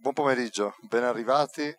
Buon pomeriggio, ben arrivati.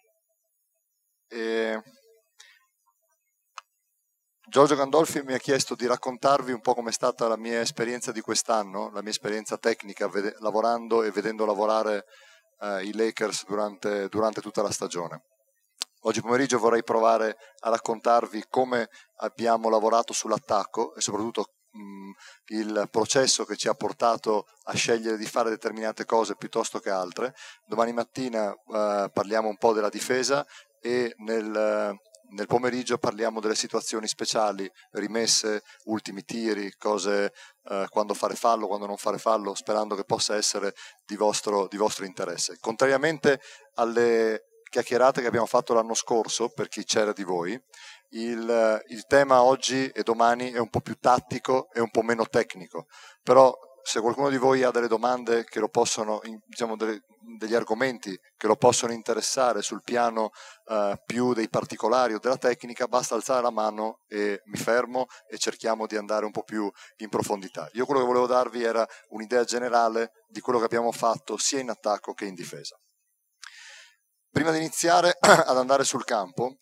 Giorgio Gandolfi mi ha chiesto di raccontarvi un po' com'è stata la mia esperienza di quest'anno, la mia esperienza tecnica, lavorando e vedendo lavorare i Lakers durante tutta la stagione. Oggi pomeriggio vorrei provare a raccontarvi come abbiamo lavorato sull'attacco e soprattutto il processo che ci ha portato a scegliere di fare determinate cose piuttosto che altre. Domani mattina parliamo un po' della difesa e nel pomeriggio parliamo delle situazioni speciali, rimesse, ultimi tiri, cose, quando fare fallo, quando non fare fallo, sperando che possa essere di vostro interesse. Contrariamente alle chiacchierate che abbiamo fatto l'anno scorso, per chi c'era di voi, il tema oggi e domani è un po' più tattico e un po' meno tecnico, però se qualcuno di voi ha delle domande che lo possono, diciamo degli argomenti che lo possono interessare sul piano più dei particolari o della tecnica, basta alzare la mano e mi fermo e cerchiamo di andare un po' più in profondità. Io quello che volevo darvi era un'idea generale di quello che abbiamo fatto sia in attacco che in difesa. Prima di iniziare ad andare sul campo,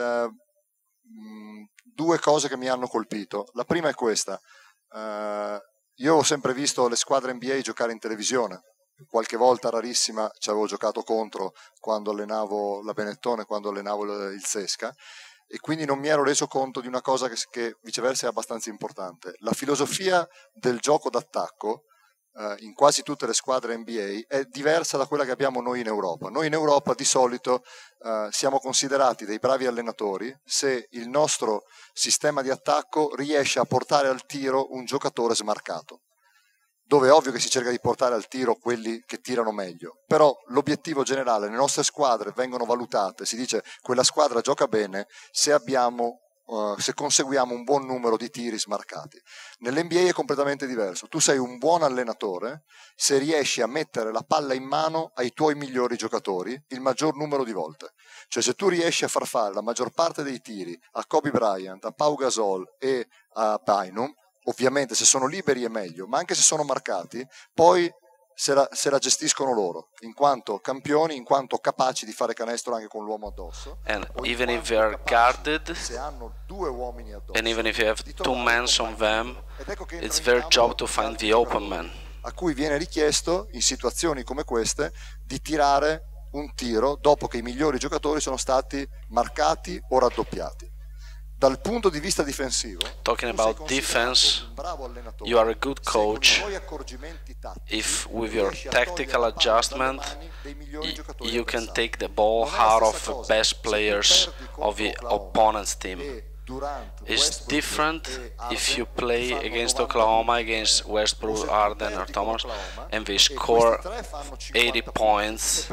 due cose che mi hanno colpito. La prima è questa: io ho sempre visto le squadre NBA giocare in televisione, qualche volta rarissima ci avevo giocato contro quando allenavo la Benettone, quando allenavo il Sesca, e quindi non mi ero reso conto di una cosa che viceversa è abbastanza importante. La filosofia del gioco d'attacco in quasi tutte le squadre NBA è diversa da quella che abbiamo noi in Europa. Noi in Europa di solito siamo considerati dei bravi allenatori se il nostro sistema di attacco riesce a portare al tiro un giocatore smarcato, dove è ovvio che si cerca di portare al tiro quelli che tirano meglio, però l'obiettivo generale, le nostre squadre vengono valutate, si dice quella squadra gioca bene se conseguiamo un buon numero di tiri smarcati. Nell'NBA è completamente diverso. Tu sei un buon allenatore se riesci a mettere la palla in mano ai tuoi migliori giocatori il maggior numero di volte. Cioè, se tu riesci a far fare la maggior parte dei tiri a Kobe Bryant, a Pau Gasol e a Bynum, ovviamente se sono liberi è meglio, ma anche se sono marcati, poi se la gestiscono loro, in quanto campioni, in quanto capaci di fare canestro anche con l'uomo addosso. And even if they are guarded, se hanno due uomini addosso, and even if you have two men on them, it's their job to find the open man. A cui viene richiesto, in situazioni come queste, di tirare un tiro dopo che i migliori giocatori sono stati marcati o raddoppiati. Dal punto di vista difensivo, talking about defense, you are a good coach if with your tactical adjustment you can take the ball out of the best players of the opponent's team. It's different if you play against Oklahoma, against Westbrook, Harden or Thomas, and they score 80 points,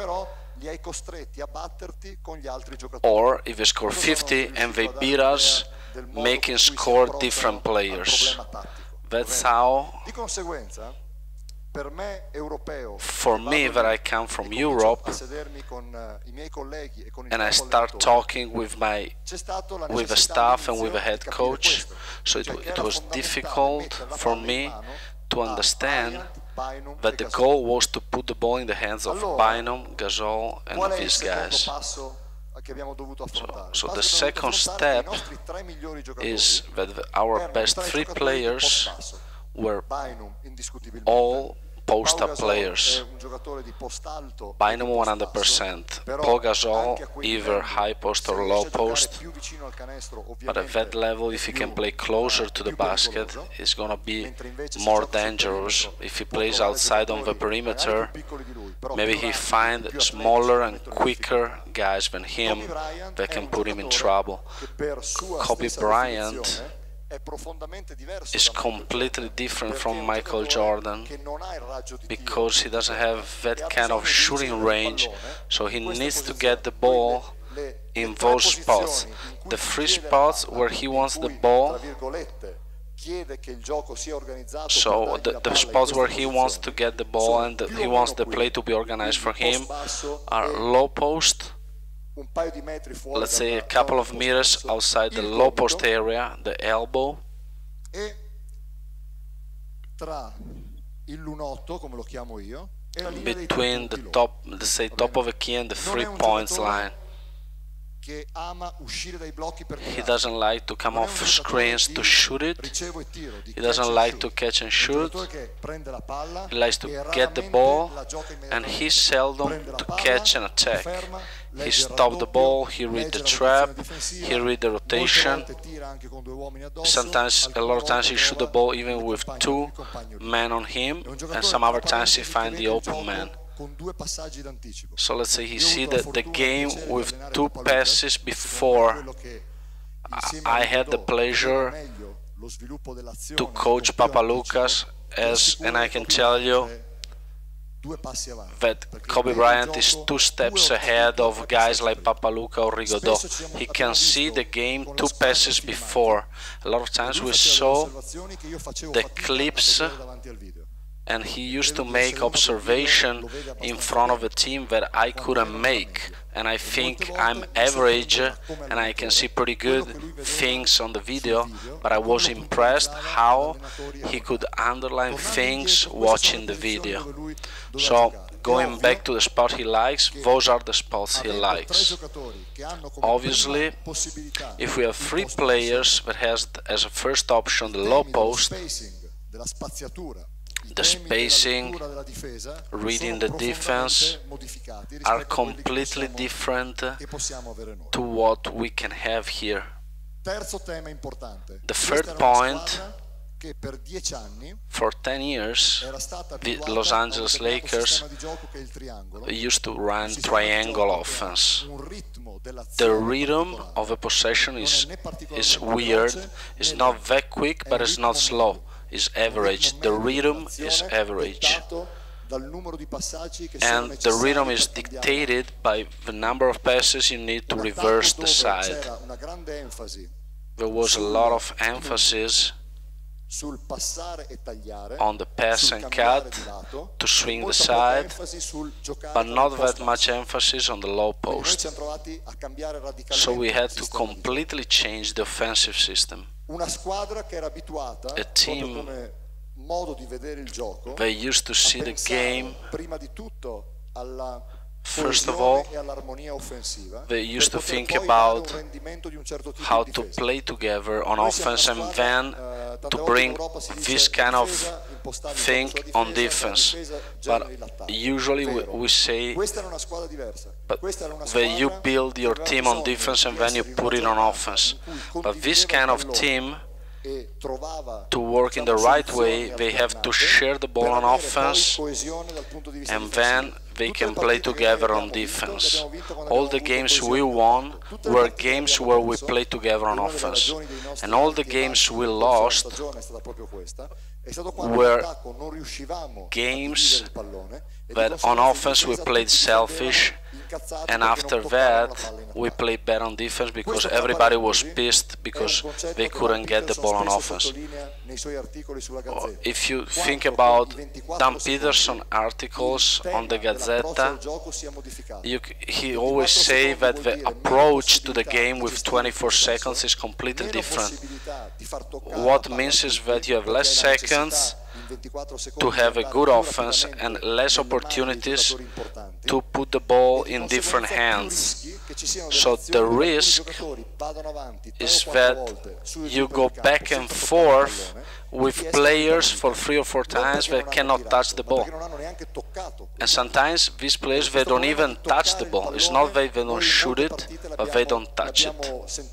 or if they score 50 and they beat us, making score different players. That's how, for me, that I come from Europe and I start talking with the staff and with the head coach, so it was difficult for me to understand that the goal was to put the ball in the hands of Bynum, Gasol and these guys. So the second step is that our best three players were all post-up players. Bynum 100%, Paul Gasol either high post or low post, but at that level, if he can play closer to the basket, it's gonna be more dangerous. If he plays outside on the perimeter, maybe he find smaller and quicker guys than him that can put him in trouble. Kobe Bryant is completely different from Michael Jordan because he doesn't have that kind of shooting range, so he needs to get the ball in those spots. The free spots where he wants the ball, so the spots where he wants to get the ball and he wants the play to be organized for him are low post, let's say a couple of meters outside the low post area, the elbow, tra il lunotto, come lo chiamo io, between the top, let's say, top of a key and the 3 points line. He doesn't like to come off screens to shoot it. He doesn't like to catch and shoot. He likes to get the ball, and he's seldom to catch and attack. He stops the ball, he reads the trap, he reads the rotation. Sometimes, a lot of times, he shoots the ball even with 2 men on him, and some other times he finds the open man. So let's say he sees the game with 2 passes before. I had the pleasure to coach Papaloukas, and I can tell you that Kobe Bryant is 2 steps ahead of guys like Papaloukas or Rigaudot. He can see the game 2 passes before. A lot of times we saw the clips, and he used to make observation in front of a team that I couldn't make. And I think I'm average, and I can see pretty good things on the video, but I was impressed how he could underline things watching the video. So, going back to the spot he likes, those are the spots he likes. Obviously, if we have 3 players that has as a first option the low post, the spacing, reading the defense are completely different to what we can have here. The third point, for 10 years, the Los Angeles Lakers used to run triangle offense. The rhythm of a possession is weird. It's not that quick, but it's not slow. Is average. The rhythm is average. And the rhythm is dictated by the number of passes you need to reverse the side. There was a lot of emphasis on the pass and cut to swing the side, but not that much emphasis on the low post. So we had to completely change the offensive system. A team they used to see the game, first of all, they used to think about how to play together on offense, and then to bring this kind of thing on defense. But usually we say that you build your team on defense and then you put it on offense. But this kind of team, to work in the right way, they have to share the ball on offense, and then they can play together on defense. All the games we won were games where we played together on offense, and all the games we lost were games that on offense we played selfish, and after that we played better on defense because everybody was pissed because they couldn't get the ball on offense. If you think about Dan Peterson articles on the Gazzetta, he always say that the approach to the game with 24 seconds is completely different. What means is that you have less seconds to have a good offense and less opportunities to put the ball in different hands. So the risk is that you go back and forth with players for 3 or 4 times that cannot touch the ball. And sometimes these players, they don't even touch the ball. It's not that they don't shoot it, but they don't touch it.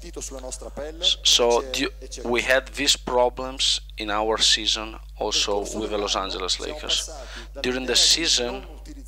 So we had these problems in our season also with the Los Angeles Lakers. During the season,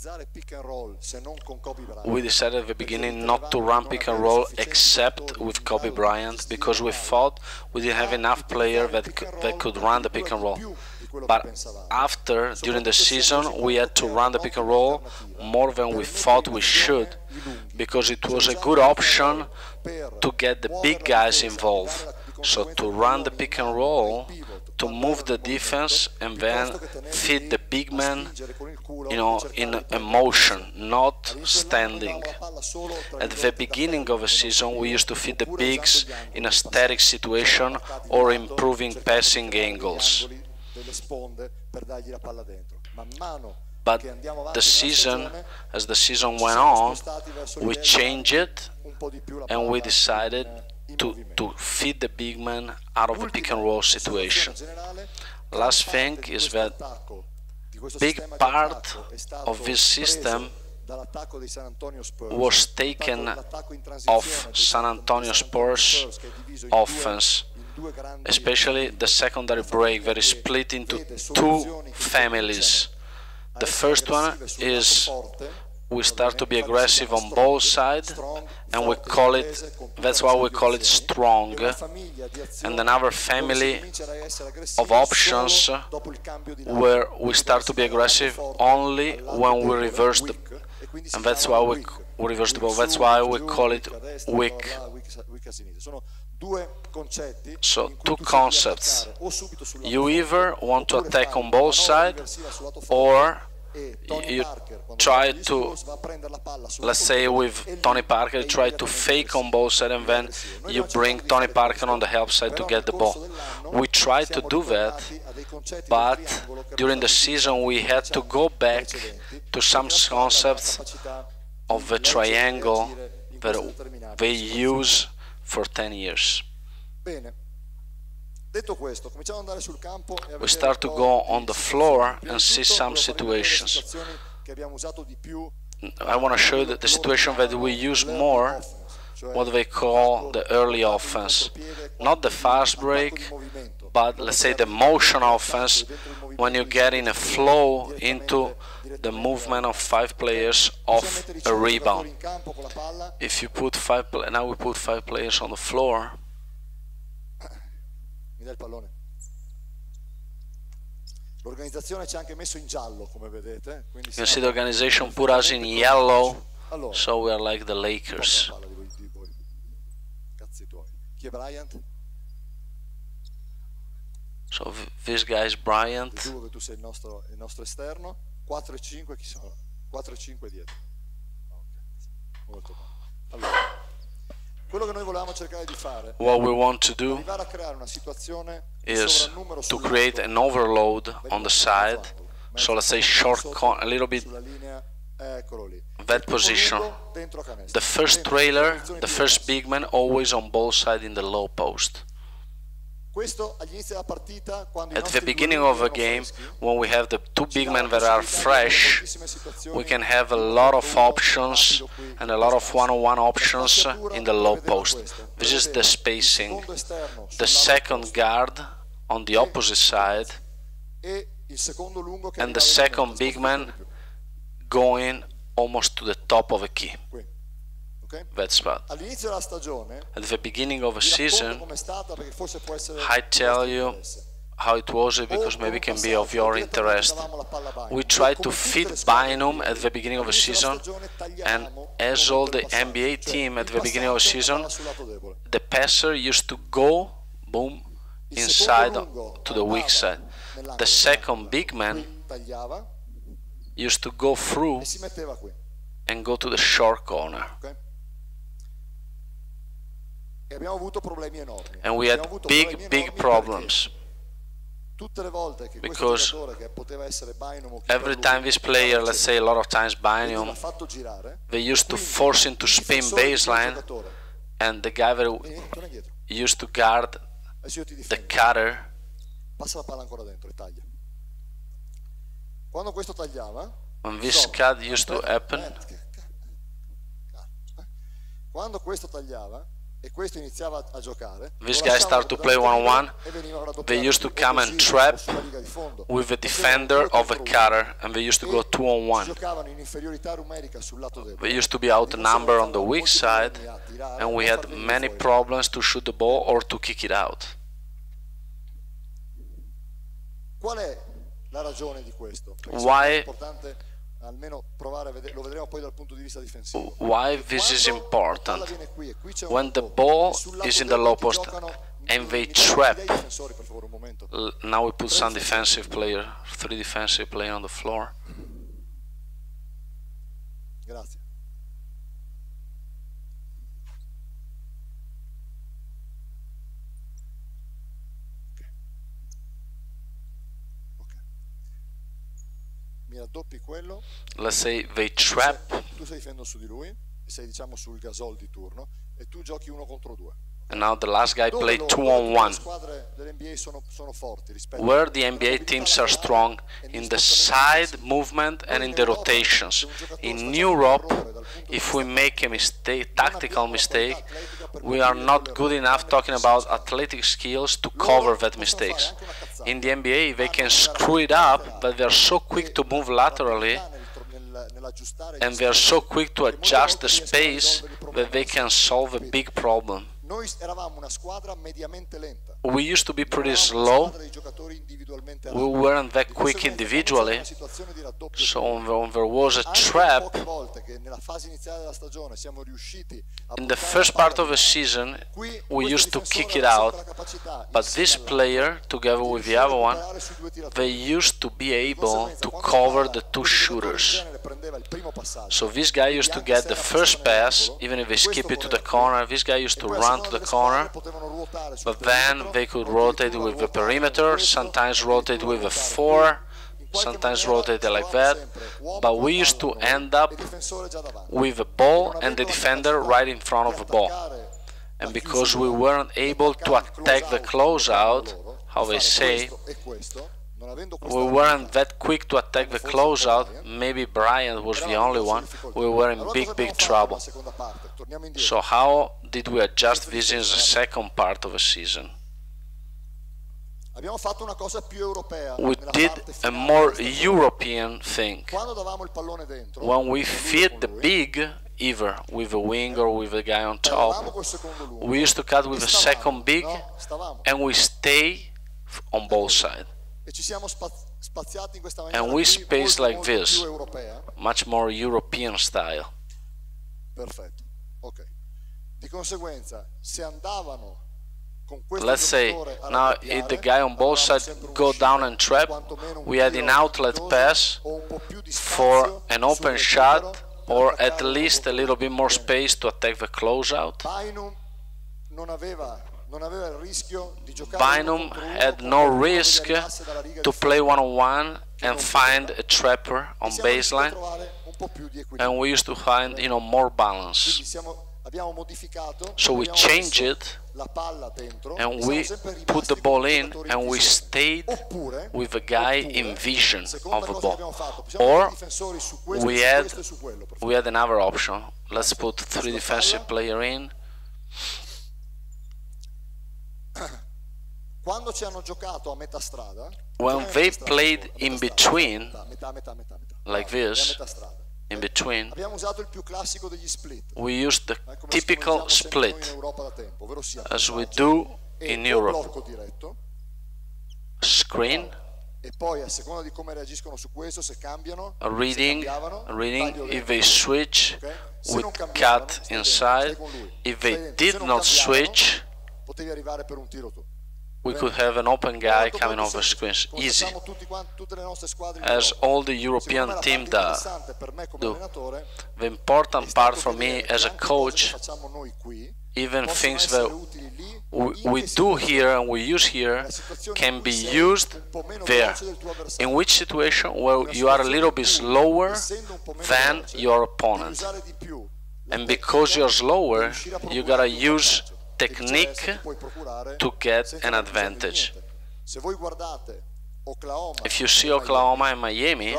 we decided at the beginning not to run pick and roll except with Kobe Bryant, because we thought we didn't have enough players that could run the pick and roll. But during the season, we had to run the pick and roll more than we thought we should, because it was a good option to get the big guys involved. So to run the pick and roll, to move the defense and then feed the big man, in a motion, not standing. At the beginning of a season, we used to feed the bigs in a static situation or improving passing angles. but the season, as the season went on, we changed it and we decided to feed the big man out of the pick and roll situation. Last thing is that big part of this system was taken off San Antonio Spurs offense, especially the secondary break that is split into two families. The first one is we start to be aggressive on both sides, and we call it, that's why we call it strong. And another family of options where we start to be aggressive only when we reverse the, and that's why we reverse the ball. That's why we call it weak. So two concepts. You either want to attack on both sides, or you try to, let's say with Tony Parker, you try to fake on both sides and then you bring Tony Parker on the help side to get the ball. We try to do that, but during the season we had to go back to some concepts of the triangle that they use for 10 years. We start to go on the floor and see some situations. I want to show you that the situation that we use more, what they call the early offense. Not the fast break, but let's say the motion offense, when you get in a flow into the movement of 5 players off a rebound. If you put 5, now we put 5 players on the floor. You can see the organization put us in yellow, so we are like the Lakers. So this guy is Bryant. What we want to do is to create an overload on the side, so let's say short, a little bit that position. The first trailer, the first big man, always on both sides in the low post. At the beginning of a game, when we have the 2 big men that are fresh, we can have a lot of options and a lot of one-on-one options in the low post. This is the spacing. The second guard on the opposite side, and the second big man going almost to the top of a key. That spot. At the beginning of a season, I tell you how it was because maybe it can be of your interest. We tried to fit Bynum at the beginning of the season, and as all the NBA team at the beginning of the season, the passer used to go, boom, inside to the weak side. The second big man used to go through and go to the short corner. And we had big problems, because every time this player, let's say a lot of times Bynum, they used to force him to spin baseline, and the guy that used to guard the cutter, when this cut used to happen, these guys start to play one-on-one. They used to come and trap with the defender of the cutter, and they used to go 2-on-1. They used to be outnumbered on the weak side, and we had many problems to shoot the ball or to kick it out. Why this is important? When the ball is in the low post and they trap, now we put some defensive player, 3 defensive players on the floor. let's say they trap. Tu stai difendendo su di lui, sei diciamo sul Gasol di turno, e tu giochi 1 contro 2. And now the last guy played 2-on-1. Where the NBA teams are strong in the side movement and in the rotations. In Europe, if we make a mistake, tactical mistake, we are not good enough talking about athletic skills to cover that mistakes. In the NBA, they can screw it up, but they are so quick to move laterally and they are so quick to adjust the space that they can solve a big problem. We used to be pretty slow, we weren't that quick individually, so when there was a trap, in the first part of the season we used to kick it out, but this player, together with the other one, they used to be able to cover the 2 shooters. So this guy used to get the first pass, even if they skip it to the corner, this guy used to run to the corner, but then they could rotate with the perimeter, sometimes rotate with a 4, sometimes rotate like that, but we used to end up with the ball and the defender right in front of the ball. And because we weren't able to attack the closeout, how they say, we weren't that quick to attack the closeout, maybe Bryant was the only one, we were in big trouble. So how did we adjust this in the second part of the season? We did a more European thing. When we feed the big, either with a wing or with a guy on top, we used to cut with a second big and we stay on both sides. And we space like this, much more European style. Let's say now if the guy on both sides go down and trap, we had an outlet pass for an open shot or at least a little bit more space to attack the closeout. Bynum had no risk to play 1-on-1 and find a trapper on baseline, and we used to find, more balance. So we changed it and we put the ball in and we stayed with the guy in vision of the ball. Or we had another option. Let's put 3 defensive players in. When they played in between, like this, in between, we used the typical split, as we do in Europe. Screen, reading, if they switch, we cut inside. If they did not switch, we could have an open guy coming off the screens, easy, as all the European team do. The important part for me as a coach, even things that we do here and we use here can be used there. In which situation where you are a little bit slower than your opponent, and because you're slower, you gotta use technique to get an advantage. If you see Oklahoma and Miami,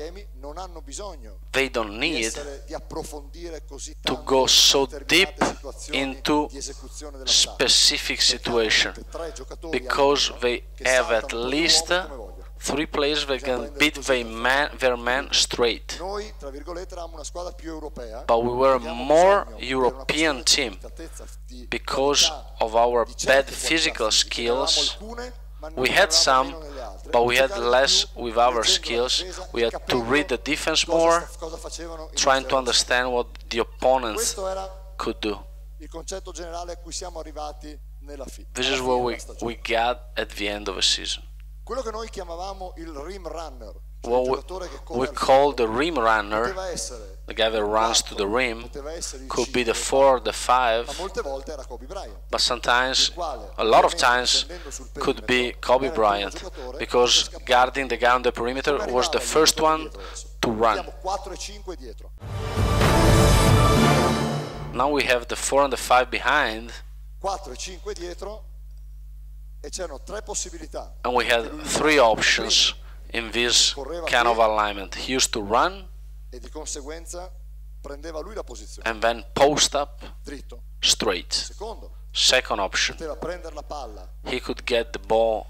they don't need to go so deep into specific situation, because they have at least 3 players that can beat their man straight. But we were a more European team because of our bad physical skills. We had some, but we had less with our skills. We had to read the defense more, trying to understand what the opponents could do. This is what we got at the end of the season. What we call the rim runner, the guy that runs to the rim, could be the 4 or the 5, but sometimes, a lot of times, could be Kobe Bryant, because guarding the guy on the perimeter was the first one to run. Now we have the 4 and the 5 behind, and we had 3 options in this kind of alignment. He used to run, and then post up straight. Second option, he could get the ball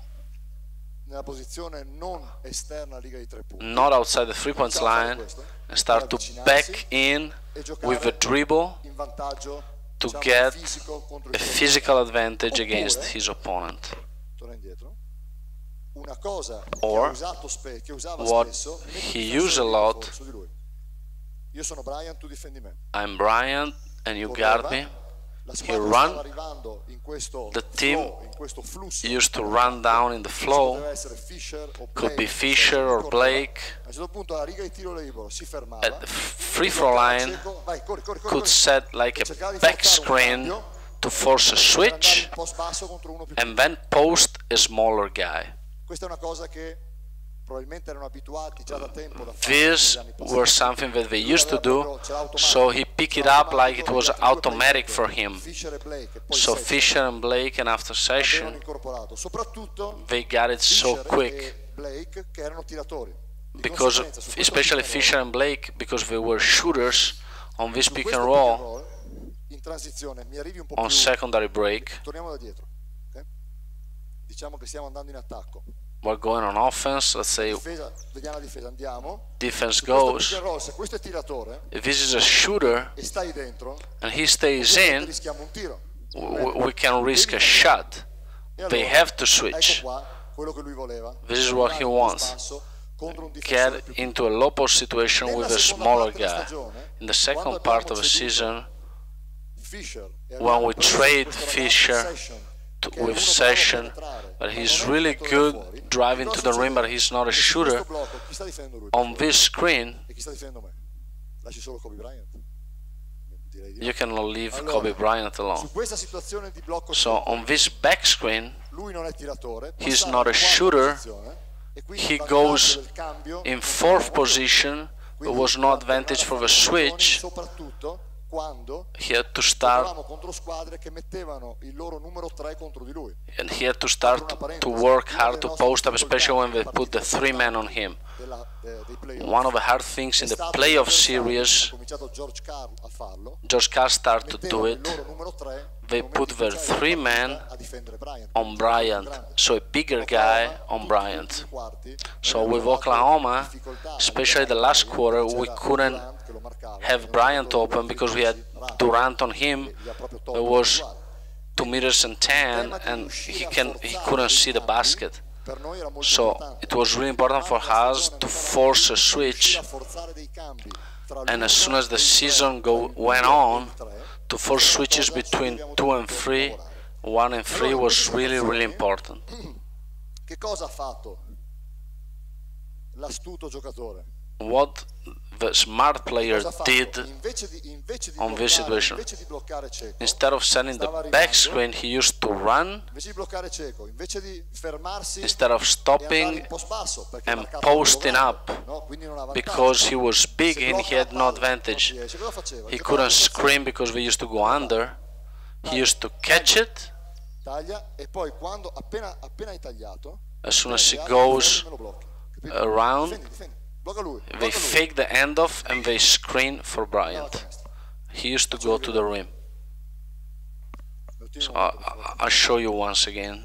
not outside the 3-point line and start to back in with a dribble to get a physical advantage against his opponent. Or what he used a lot, I'm Bryant and you guard me. He run, the team used to run down in the flow, could be Fisher or Blake. At the free throw line, could set like a back screen to force a switch, and then post a smaller guy. These were something that they used to do, so he picked it up like it was automatic for him. So Fisher and Blake, and after session, they got it so quick. Because, especially Fisher and Blake, because they were shooters on this pick and roll, on secondary break. We're going on offense, let's say defense goes. If this is a shooter and he stays in, we can risk a shot. They have to switch. This is what he wants. Get into a low post situation with a smaller guy. In the second part of the season, when we trade Fisher with Session, but he's really good driving to the rim, but he's not a shooter. On this screen, you cannot leave Kobe Bryant alone. So on this back screen, he's not a shooter. He goes in 4th position. There was no advantage for the switch. He had to start, and he had to start to work hard to post up, especially when they put the 3 men on him. One of the hard things in the playoff series, George Karl started to do it. They put their 3 men on Bryant, so a bigger guy on Bryant. So with Oklahoma, especially the last quarter, we couldn't have Bryant open because we had Durant on him. It was 2 meters and 10, and he couldn't see the basket. So it was really important for us to force a switch, and as soon as the season went on, to force switches between 2 and 3, 1 and 3 was really, really important. What the smart player did on this situation, instead of setting the back screen, he used to run, instead of stopping and posting up, because he was big and he had no advantage. He couldn't screen because we used to go under. He used to catch it. As soon as he goes around, they fake the handoff and they screen for Bryant. He used to go to the rim. So I'll show you once again.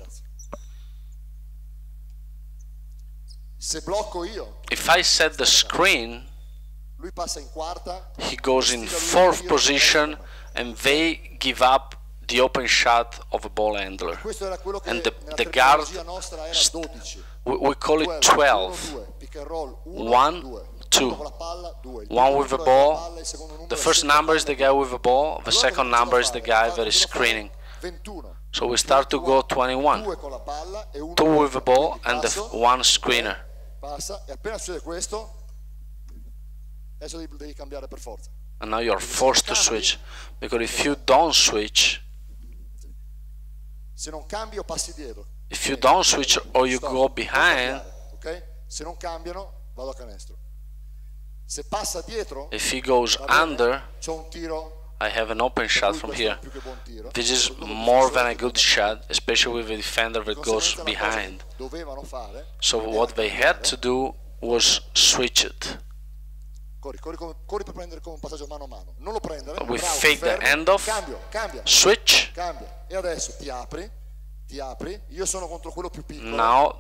If I set the screen, he goes in 4th position and they give up the open shot of a ball handler. And the guard, we call it 12. 1, 2. 1 with the ball. The first number is the guy with the ball. The second number is the guy that is screening. So we start to go 21. 2 with the ball and the 1 screener. And now you're forced to switch, because if you don't switch, or you go behind, if he goes under, I have an open shot from here. This is more than a good shot, especially with a defender that goes behind. So what they had to do was switch it. We fake the handoff, switch. Now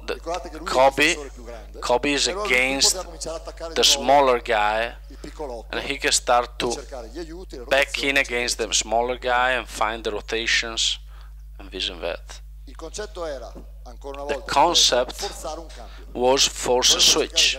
Kobe is against the smaller guy, and he can start to back in against the smaller guy and find the rotations and this and that. The concept was force a switch,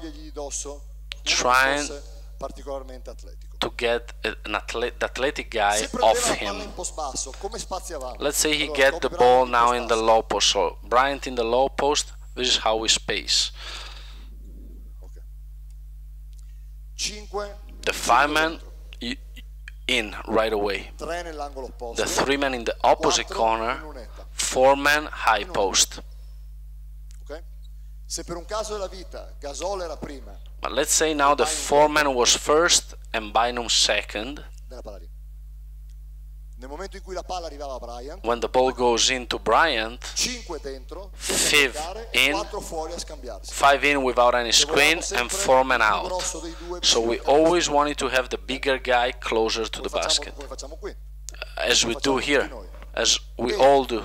trying to get the athletic guy off him. Let's say he get the ball now in the low post, so Bryant in the low post, this is how we space. The 5-man in right away. The 3-man in the opposite corner, 4-man high post. But let's say now the 4-man was first and Bynum second. When the ball goes into Bryant, 5 in without any screen and 4-man out. So we always wanted to have the bigger guy closer to the basket, as we do here, as we all do.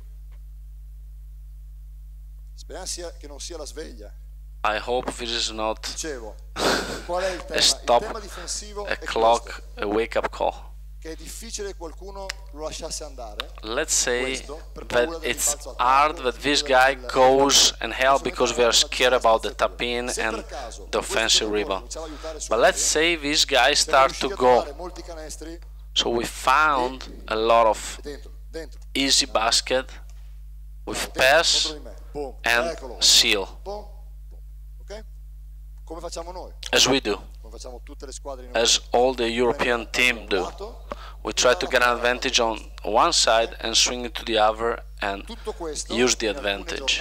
I hope this is not a stop, a clock, a wake-up call. Let's say that it's hard that this guy goes and help because they are scared about the tap-in and the offensive rebound. But let's say these guys start to go. So we found a lot of easy basket with pass and seal. As we do, as all the European team do. We try to get an advantage on one side and swing it to the other and use the advantage.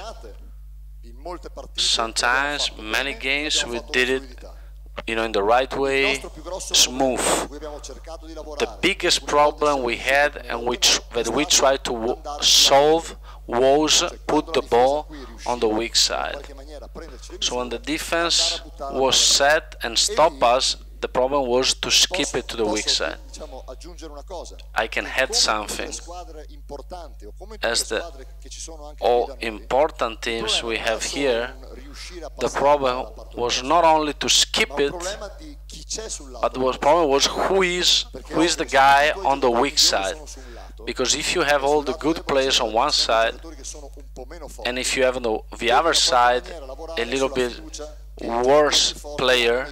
Sometimes, many games, we did it, in the right way, smooth. The biggest problem we had and that we tried to solve was put the ball on the weak side. So when the defense was set and stopped us, the problem was to skip it to the weak side. I can add something. As the all important teams we have here, the problem was not only to skip it, but the problem was who is the guy on the weak side. Because if you have all the good players on one side, and if you have on the other side a little bit worse player,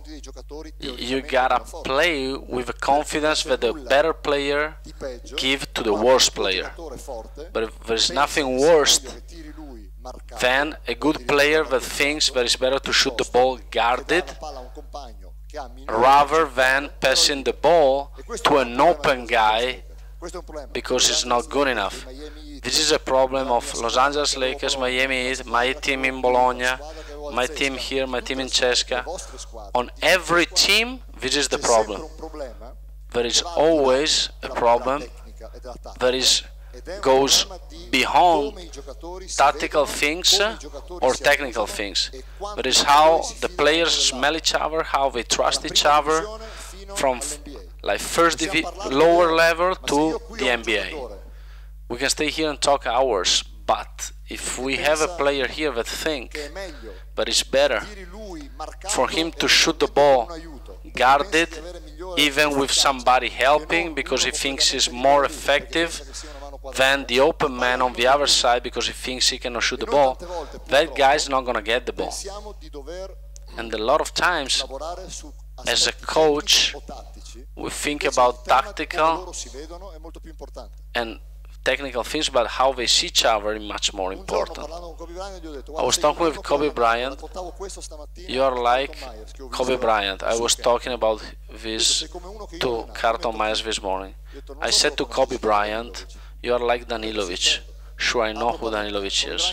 you gotta play with the confidence that the better player give to the worse player. But there's nothing worse than a good player that thinks that it's better to shoot the ball guarded rather than passing the ball to an open guy because it's not good enough. This is a problem of Los Angeles Lakers, Miami Heat, my team in Bologna, my team here, my team in Cesca. On every team, this is the problem. There is always a problem that goes beyond tactical things or technical things. That is how the players smell each other, how they trust each other, from like lower level to the NBA. We can stay here and talk hours, but if we have a player here that thinks that it's better for him to shoot the ball guarded, even with somebody helping, because he thinks he's more effective than the open man on the other side because he thinks he cannot shoot the ball, that guy's not going to get the ball. And a lot of times, as a coach, we think about tactical and technical things, but how they see each other is much more important. I was talking with Kobe Bryant. You are like Kobe Bryant. I was talking about this to Carlton Myers this morning. I said to Kobe Bryant, you are like Danilovic. Sure, I know who Danilovic is.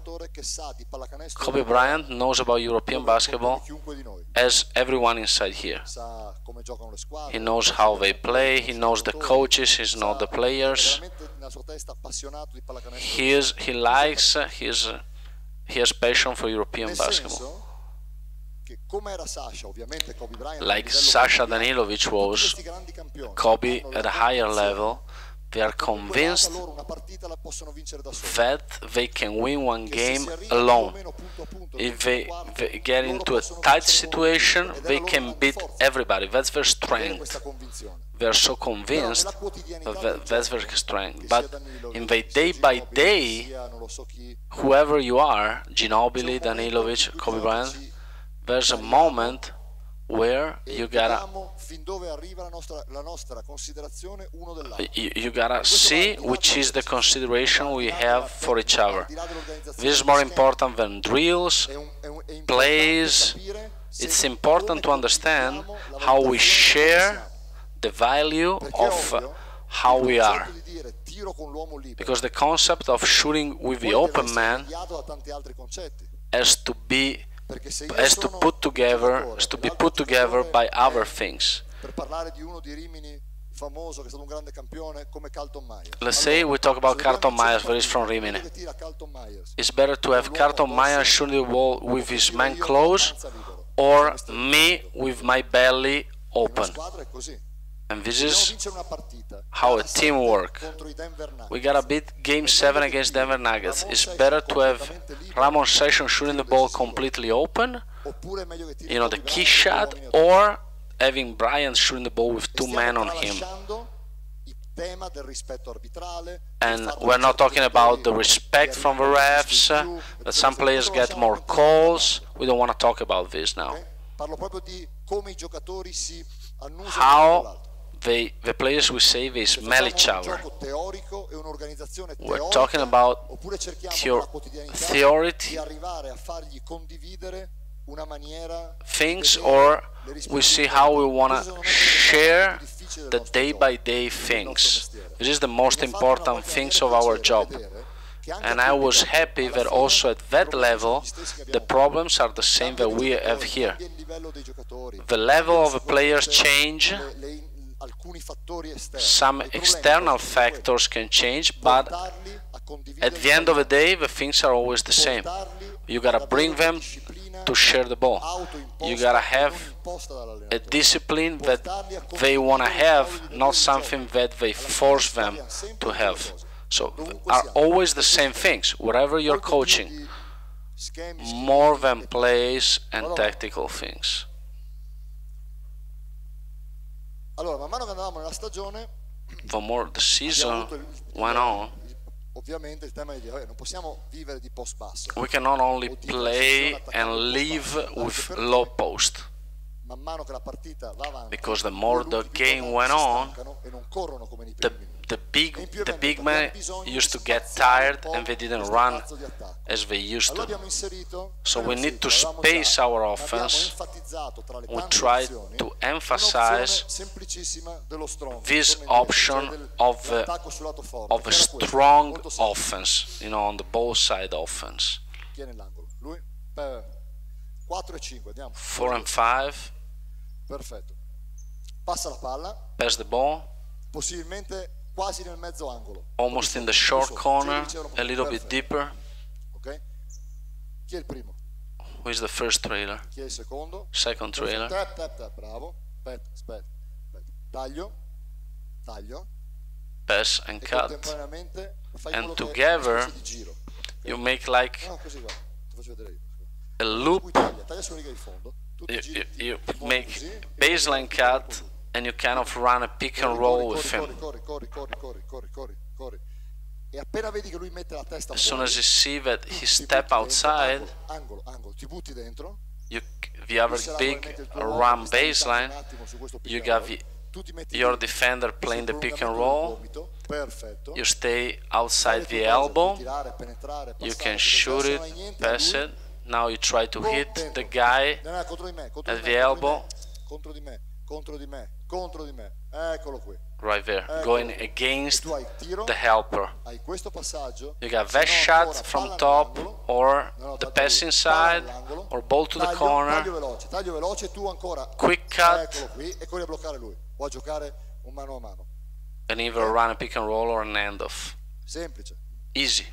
Kobe Bryant knows about European basketball as everyone inside here. He knows how they play, he knows the coaches, he knows the players. He has passion for European basketball. Like Sasha Danilovic was, Kobe at a higher level, they are convinced that they can win one game alone. If they get into a tight situation, they can beat everybody. That's their strength. They are so convinced that that's their strength. But in the day by day, whoever you are, Ginobili, Danilovic, Kobe Bryant, there's a moment where you gotta see which is the consideration we have for each other. This is more important than drills, plays. It's important to understand how we share the value of how we are. Because the concept of shooting with the open man has to be put together by other things. Let's say we talk about Carlton Myers, that is from Rimini. It's better to have Carlton Myers shooting the ball with his man closed, or me with my belly open. And this is how a team works. We gotta beat Game 7 against Denver Nuggets. It's better to have Ramon Sessions shooting the ball completely open, you know, the key shot, or having Bryant shooting the ball with two men on him. And we're not talking about the respect from the refs, that some players get more calls. We don't want to talk about this now. How the players will say they smell each other. We're talking about theory things, or we see how we want to share the day-by-day things. This is the most important things of our job. And I was happy that also at that level the problems are the same that we have here. The level of the players change. Some external factors can change, but at the end of the day, the things are always the same. You gotta bring them to share the ball. You gotta have a discipline that they wanna have, not something that they force them to have. So are always the same things, wherever you're coaching, more than plays and tactical things. The more the season went on, we cannot only play and live with low post, because the more the game went on, the big men used to get tired and they didn't run as they used to. So we need to space our offense. We try to emphasize this option of a strong offense, you know, on the ball side offense. 4 and 5. Pass the ball. Almost in the short corner, a little bit deeper. Who is the first trailer? Second trailer. Pass and cut. And together you make like a loop. You make baseline cut, and you kind of run a pick and roll with him. As soon as you see that he step outside, the other big run baseline, you got your defender playing the pick and roll, You stay outside the elbow, you can shoot it, pass it. Now you try to hit the guy at the elbow. Right there, going against the helper. You got that shot from top, or the pass inside, or ball to the corner, quick cut, and either run a pick and roll or an end off. Easy.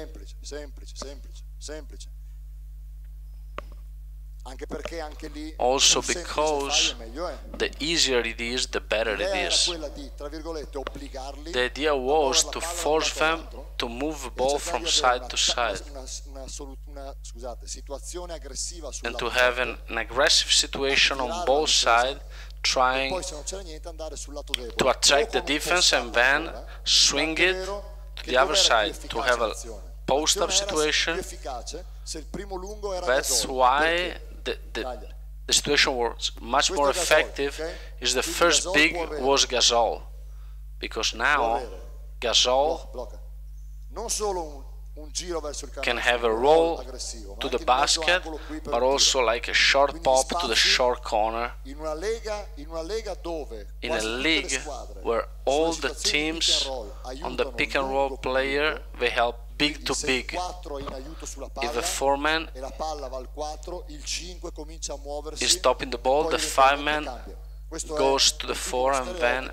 Also because the easier it is, the better it is. The idea was to force them to move the ball from side to side and to have an aggressive situation on both sides, trying to attract the defense and then swing it to the other side to have a post-up situation. That's why the situation was much more effective. Is the first big was Gasol, because now Gasol can have a roll to the basket, but also like a short pop to the short corner. In a league where all the teams on the pick and roll player, they help big to big. If the 4-man is stopping the ball, the 5-man goes to the 4, and then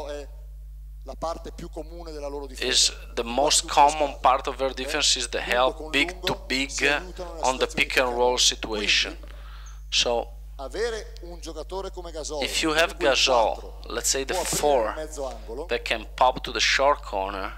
is the most common part of their defense is the help big to big on the pick and roll situation. So if you have Gasol, let's say the 4, that can pop to the short corner,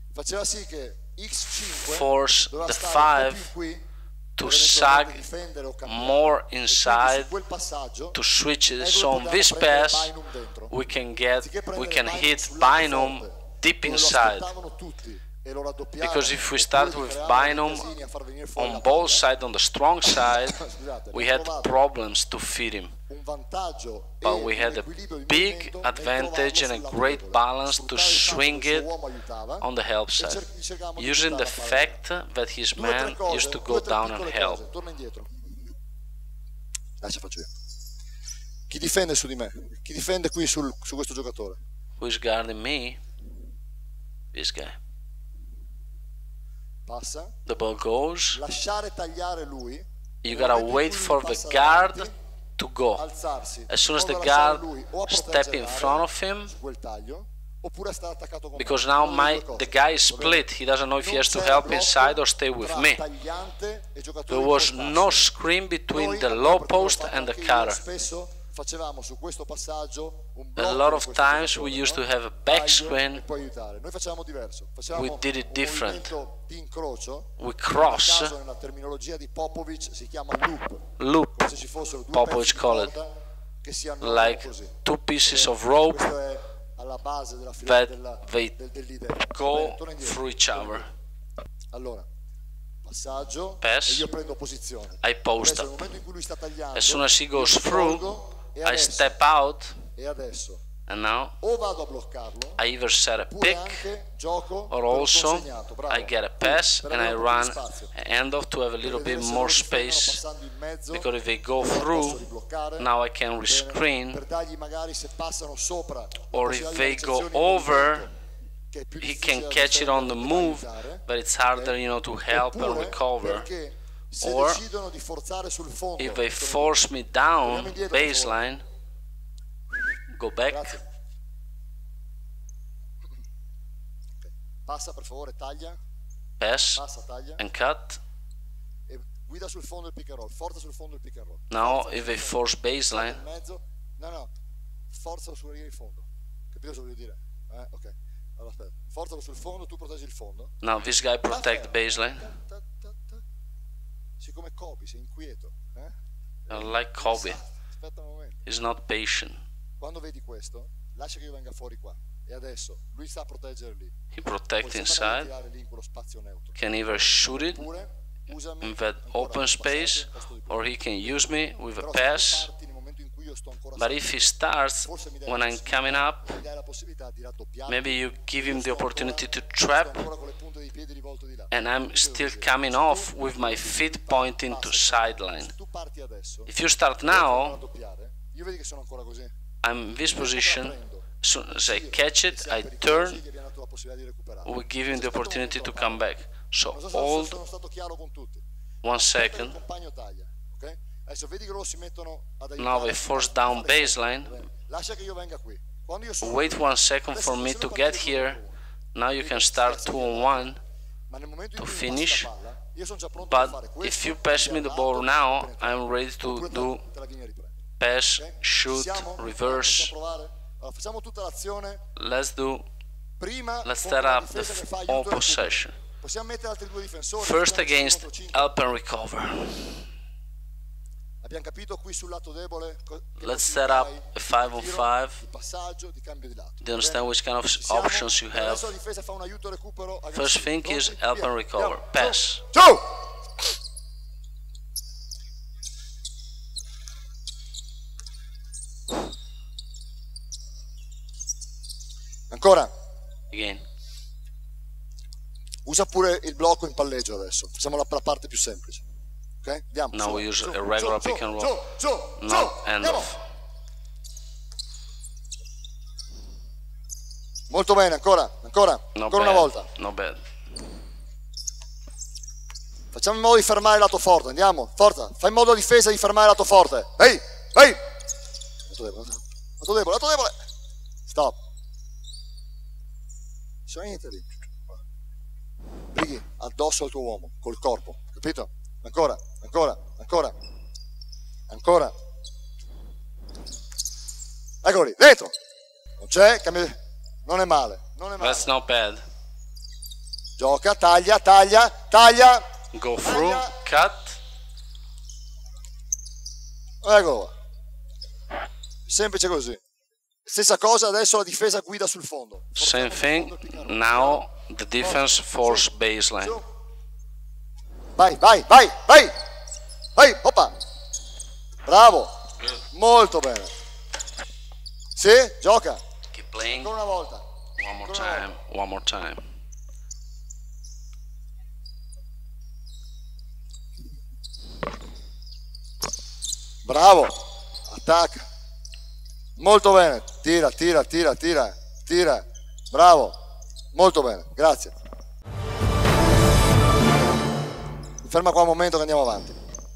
force the 5 to sag more inside to switch it. So on this pass we can hit Bynum deep inside, because if we start with Bynum on both sides, on the strong side, we had problems to feed him. But we had a big advantage and a great balance to swing it on the help side, using the fact that his man used to go down and help. Chi difende su di me? Chi difende qui su questo giocatore? Who is guarding me? This guy. The ball goes. You gotta wait for the guard to go. As soon as the guard steps in front of him, because now the guy is split, he doesn't know if he has to help inside or stay with me. There was no screen between the low post and the cutter. A lot of times we used to have a back screen. We did it different. We cross. Loop, Popovich called it. Like two pieces of rope that they go through each other. Pass, I post up. As soon as he goes through, I step out, and now I either set a pick or also I get a pass and I run an end off to have a little bit more space, because if they go through, now I can rescreen, or if they go over, he can catch it on the move, but it's harder, to help and recover. Or if they force me down baseline, go back. Pass and cut. Now if they force baseline, now this guy protects the baseline. Like Kobe, he's not patient. He protects inside, can either shoot it in that open space, or he can use me with a pass But if he starts when I'm coming up, maybe you give him the opportunity to trap, and I'm still coming off with my feet pointing to sideline. If you start now, I'm in this position. As soon as I catch it, I turn, we give him the opportunity to come back. So hold 1 second. Now a force down baseline. Wait 1 second for me to get here. Now you can start 2-on-1 to finish. But if you pass me the ball now, I'm ready to do pass, shoot, reverse. Let's start up the all possession. First against help and recover. Let's set up a 5-on-5. Do you understand which kind of options you have? First thing is help and recover. Pass. Ancora. Again. Usa pure il blocco in palleggio adesso. Facciamo la parte più semplice. Okay? Andiamo. Now we use a regular pick and roll. Not end off. Molto bene, ancora una volta. No bad. Facciamo in modo di fermare il lato forte, andiamo, forza, fai in modo difesa di fermare il lato forte. Ehi! Lato debole. Stop. Niente lì. Brighi addosso al tuo uomo, col corpo, capito? Ancora. Eccolo lì, dentro. Non c'è, cambia. Non è male. That's not bad. Gioca, taglia. Go through, cut. Eccolo qua. Semplice così. Stessa cosa adesso la difesa guida sul fondo. Same thing, now the defense force baseline. Vai, hoppa. Bravo. Molto bene. Sì, gioca. Keep playing. Ancora una volta. One more time. Bravo. Attacca. Molto bene. Tira. Bravo. Molto bene. Grazie. Mi ferma qua un momento che andiamo avanti.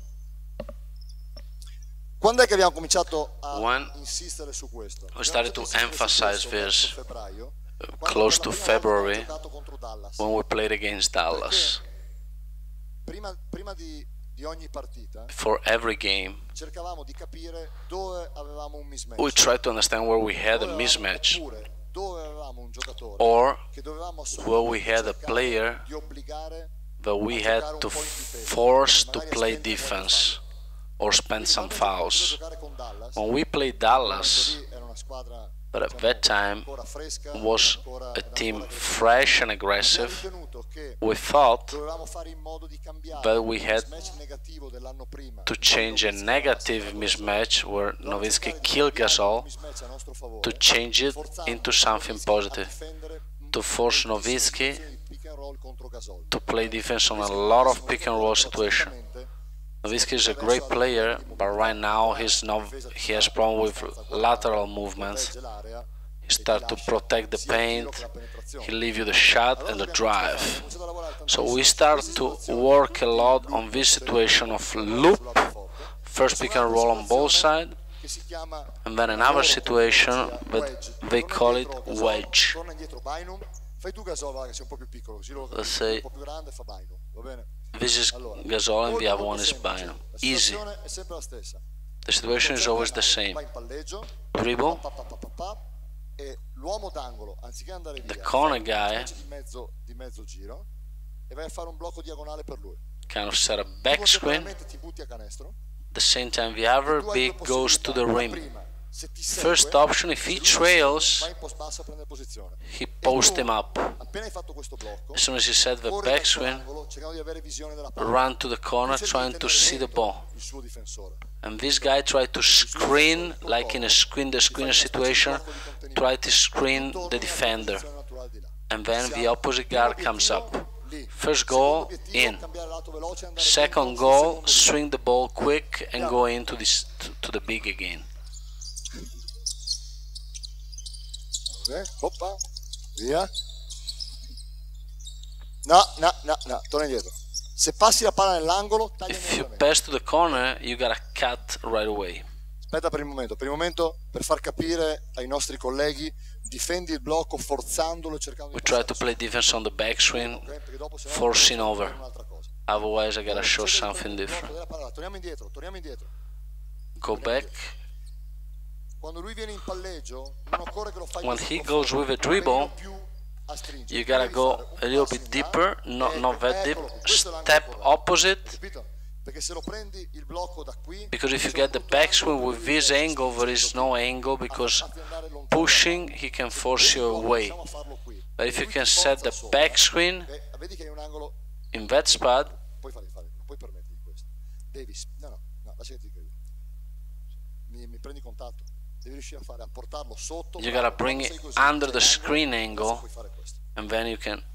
Quando è che abbiamo cominciato a insistere su questo? We started to emphasize this close to February when we played against Dallas. Prima di ogni partita, for every game, cercavamo di capire dove avevamo un mismatch. We tried to understand where we had a mismatch, dove avevamo un giocatore or che dovevamo where we had a player that we had to force to play defense or spend some fouls. When we played Dallas, but at that time was a team fresh and aggressive, we thought that we had to change a negative mismatch where Nowitzki killed Gasol to change it into something positive, to force Nowitzki to play defense on a lot of pick and roll situations. Nowitzki is a great player, but right now he has problem with lateral movements. He starts to protect the paint, he leaves you the shot and the drive. So we start to work a lot on this situation of loop, first pick and roll on both sides, and then another situation, but they call it wedge. Let's say this is Gasol and the other one is Bynum. Easy. The situation is always the same. Dribble. The corner guy kind of set a back screen. At the same time, the other big goes to the rim. First option, if he trails, he posts him up. As soon as he set the backswing, run to the corner trying to see the ball. And this guy tried to screen, like in a screen-the-screener situation, try to screen the defender. And then the opposite guard comes up. First goal, in. Second goal, swing the ball quick and go into this to the big again. Hoppa, via. No, torna indietro. Se passi la palla nell'angolo, taglia if you pass to the corner, you gotta cut right away. Aspetta per il momento, per far capire ai nostri colleghi, difendi il blocco forzandolo e cercando di... We try to play defense on the backswing, forcing over. Otherwise I gotta show something different. Torniamo indietro. Go back. Quando lui viene in palleggio, non occorre che lo fai. When he goes with a dribble, you gotta go a little bit deeper, not that deep. Step opposite. Because if you get the backswing with this angle, there is no angle, because pushing, he can force you away. But if you can set the backswing in that spot, you gotta bring it under the screen angle, and then you can.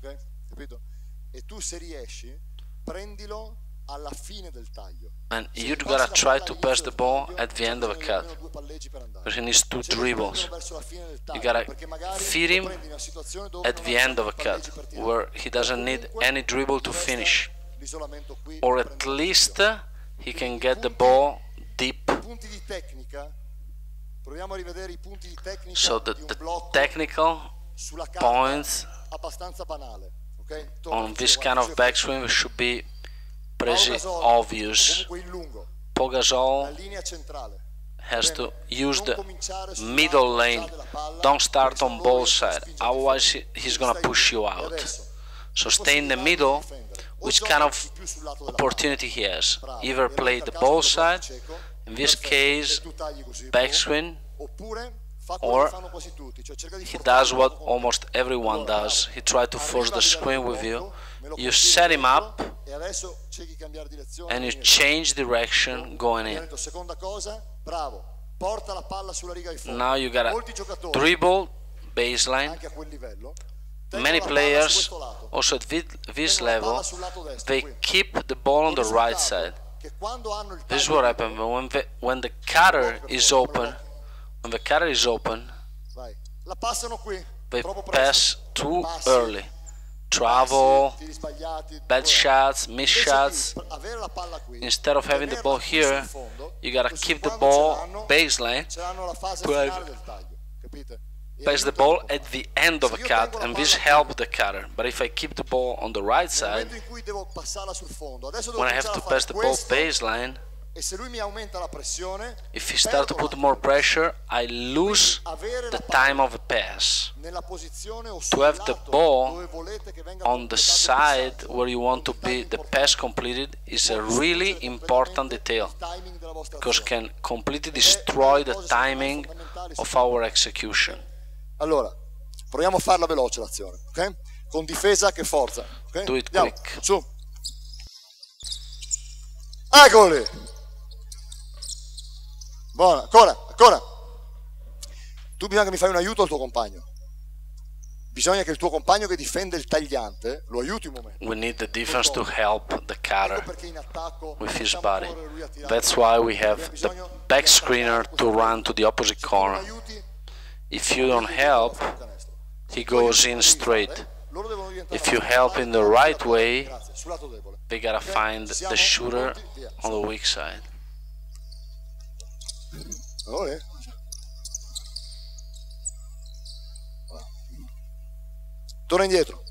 And you gotta try to pass the ball at the end of a cut, because he needs 2 dribbles. You gotta feed him at the end of a cut, where he doesn't need any dribble to finish, or at least he can get the ball deep. So the technical points on this kind of backswing should be pretty obvious. Pogazol has to use the middle lane. Don't start on ball side, otherwise he's gonna push you out. So stay in the middle. Which kind of opportunity he has? Either play the ball side, in this case backswing, or he does what almost everyone does. He tries to force the screen with you. You set him up and you change direction going in. Now you gotta dribble baseline. Many players, also at this level, they keep the ball on the right side. This is what happens when the cutter is open. When the cutter is open, they pass too early. Travel, bad shots, missed shots. Instead of having the ball here, you gotta keep the ball baseline, pass the ball at the end of a cut, and this helps the cutter. But if I keep the ball on the right side, when I have to pass the ball baseline, if he starts to put more pressure, I lose the time of a pass. To have the ball on the side where you want to be the pass completed is a really important detail, because it can completely destroy the timing of our execution. Allora, proviamo a farla veloce l'azione, ok? Con difesa che forza, ok? Do it quick. Su. Eccoli! Buona, ancora. Tu bisogna che mi fai un aiuto al tuo compagno. Bisogna che il tuo compagno che difende il tagliante lo aiuti un momento. We need the defense to help the cutter with his body. That's why we have the back screener to run to the opposite corner. If you don't help, he goes in straight. If you help in the right way, they gotta find the shooter on the weak side. Torna indietro.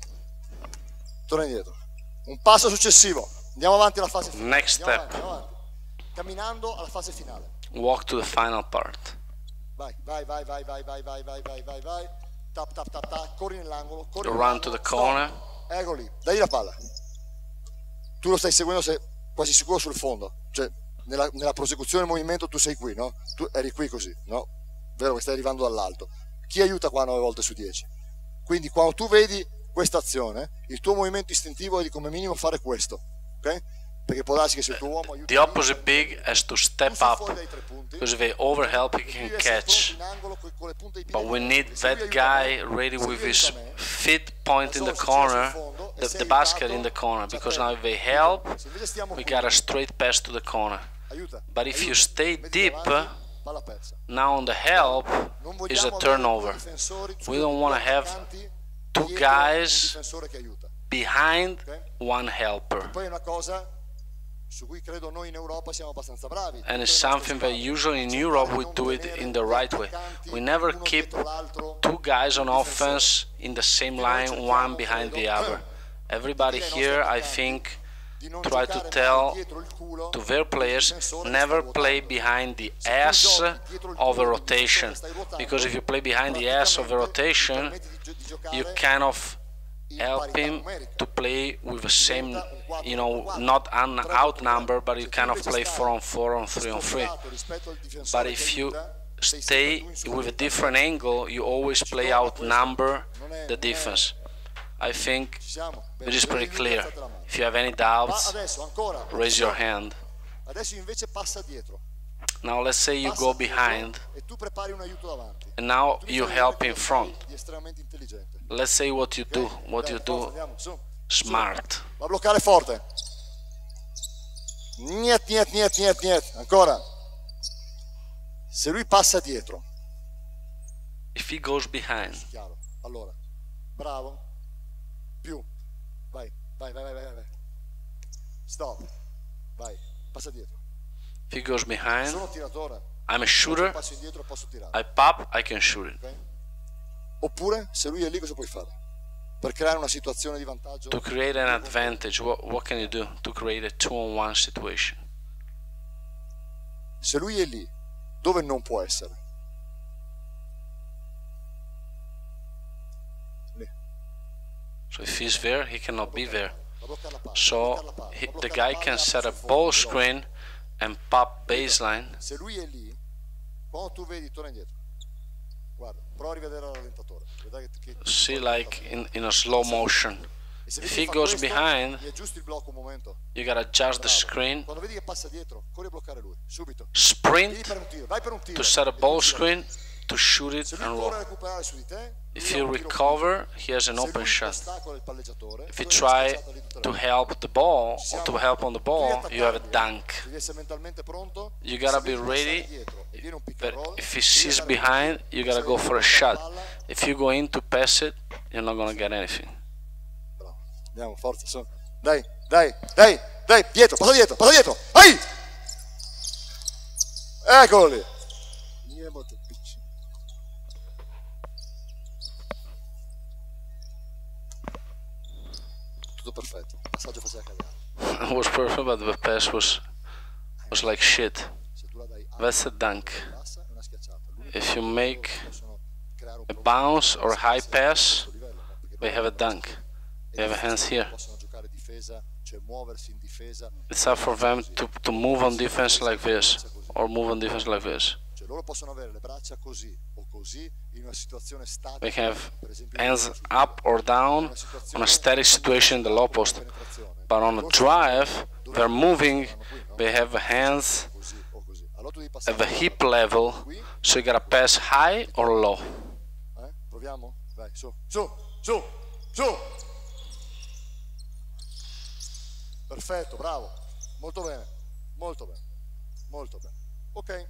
Un passo successivo. Andiamo avanti alla fase finale. Next step. Camminando alla fase finale. Walk to the final part. Vai. Tap. Corri nell'angolo. Run to the corner. Eccoli, dagli la palla. Tu lo stai seguendo, sei quasi sicuro sul fondo. Cioè, nella prosecuzione del movimento tu sei qui, no? Tu eri qui così, no? vero che stai arrivando dall'alto. Chi aiuta qua 9 volte su 10? Quindi quando tu vedi questa azione, il tuo movimento istintivo è di come minimo fare questo, ok? Perché può darsi che se il tuo uomo aiuta the opposite big has to step up, because if they overhelp he can catch, but we need that guy ready with his feet point in the corner, the basket in the corner, because now if they help we got a straight pass to the corner. But if you stay deep, now on the help is a turnover. We don't want to have two guys behind one helper. And it's something that usually in Europe we do it in the right way. We never keep two guys on offense in the same line, one behind the other. Everybody here, I think, try to tell to their players, never play behind the ass of a rotation, because if you play behind the ass of a rotation, you kind of help him to play with the same, you know, not an outnumber, but you kind of play 4 on 4 on 3 on 3. But if you stay with a different angle, you always play outnumber the defense. I think it is pretty clear. If you have any doubts, raise your hand. Now let's say you go behind and now you help in front. Let's say what you do smart. Va a bloccare forte. Niet, niet, niet, niet, niet. Ancora. Se lui passa dietro. If he goes behind. Allora, bravo. Più. Vai, vai, vai, vai, vai, vai. Stop. Vai, passa dietro. If he goes behind, Sono tiratore. I'm a shooter. Passo indietro, posso tirare. I pop, I can shoot it. Okay? Oppure, se lui è lì, cosa puoi fare? Per creare una situazione di vantaggio. To create an advantage, what can you do to create a 2-on-1 situation? Se lui è lì, dove non può essere? Lì. So if he's there, he cannot be there. So the guy can set a ball screen and pop baseline. Se lui è lì, quando tu vedi, torna indietro. Guarda, prova a rivedere il rallentatore. See, like in a slow motion. If he goes behind, you gotta adjust the screen, sprint to set a ball screen, to shoot it and roll. If you recover, he has an open shot. If you try to help the ball, or to help on the ball, you have a dunk. You gotta be ready, but if he sees behind, you gotta go for a shot. If you go in to pass it, you're not gonna get anything. Andiamo, forza, su. Dai, dai, dai, dai, dietro, passa dietro, vai! Eccolo lì. Tutto perfetto, il passaggio faceva cagare. It was perfect, but the pass was like shit. That's a dunk. If you make a bounce or a high pass, they have a dunk. They have hands here. It's up for them to move on defense like this, or move on defense like this. They can have hands up or down on a static situation in the low post, but on a drive, they're moving, they have hands at the hip level, so you gotta pass high or low. Proviamo? Vai, su, su, su, su! Perfetto, bravo, molto bene, molto bene, molto bene. Ok.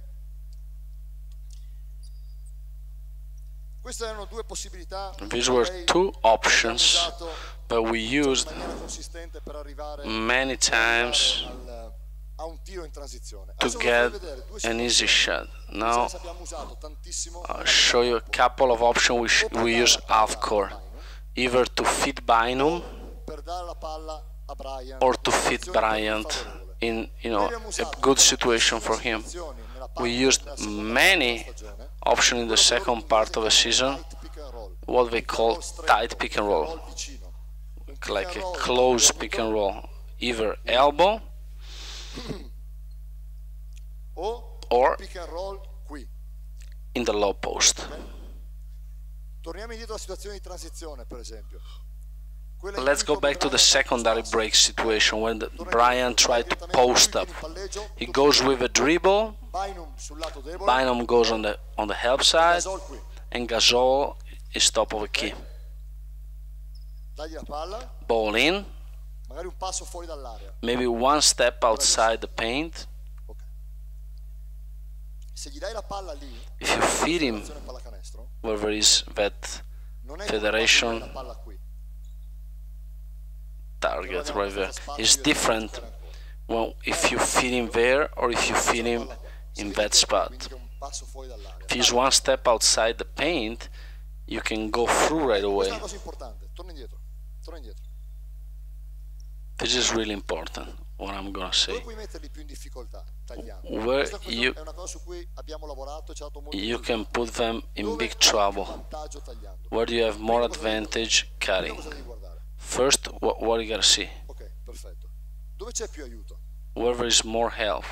Queste erano due possibilità. These were two options that we used many times to get an easy shot. Now I'll show you a couple of options we use half court, either to feed Bynum or to feed Bryant in a good situation for him. We used many options in the second part of the season, what they call tight pick and roll, like a close pick and roll, either elbow or in the low post. Torniamo indietro alla situazione di transizione, per esempio. Let's go back to the secondary break situation when Brian tried to post up. He goes with a dribble, Bynum goes on the help side, and Gasol is top of a key. Ball in, maybe one step outside the paint. If you feed him where there is that federation target right there, it's different if you feed him there or if you feed him in that spot. If he's one step outside the paint, you can go through right away. This is really important, what I'm gonna say. Where you can put them in big trouble. Where do you have more advantage cutting? First, what you gotta see? Where there is more help.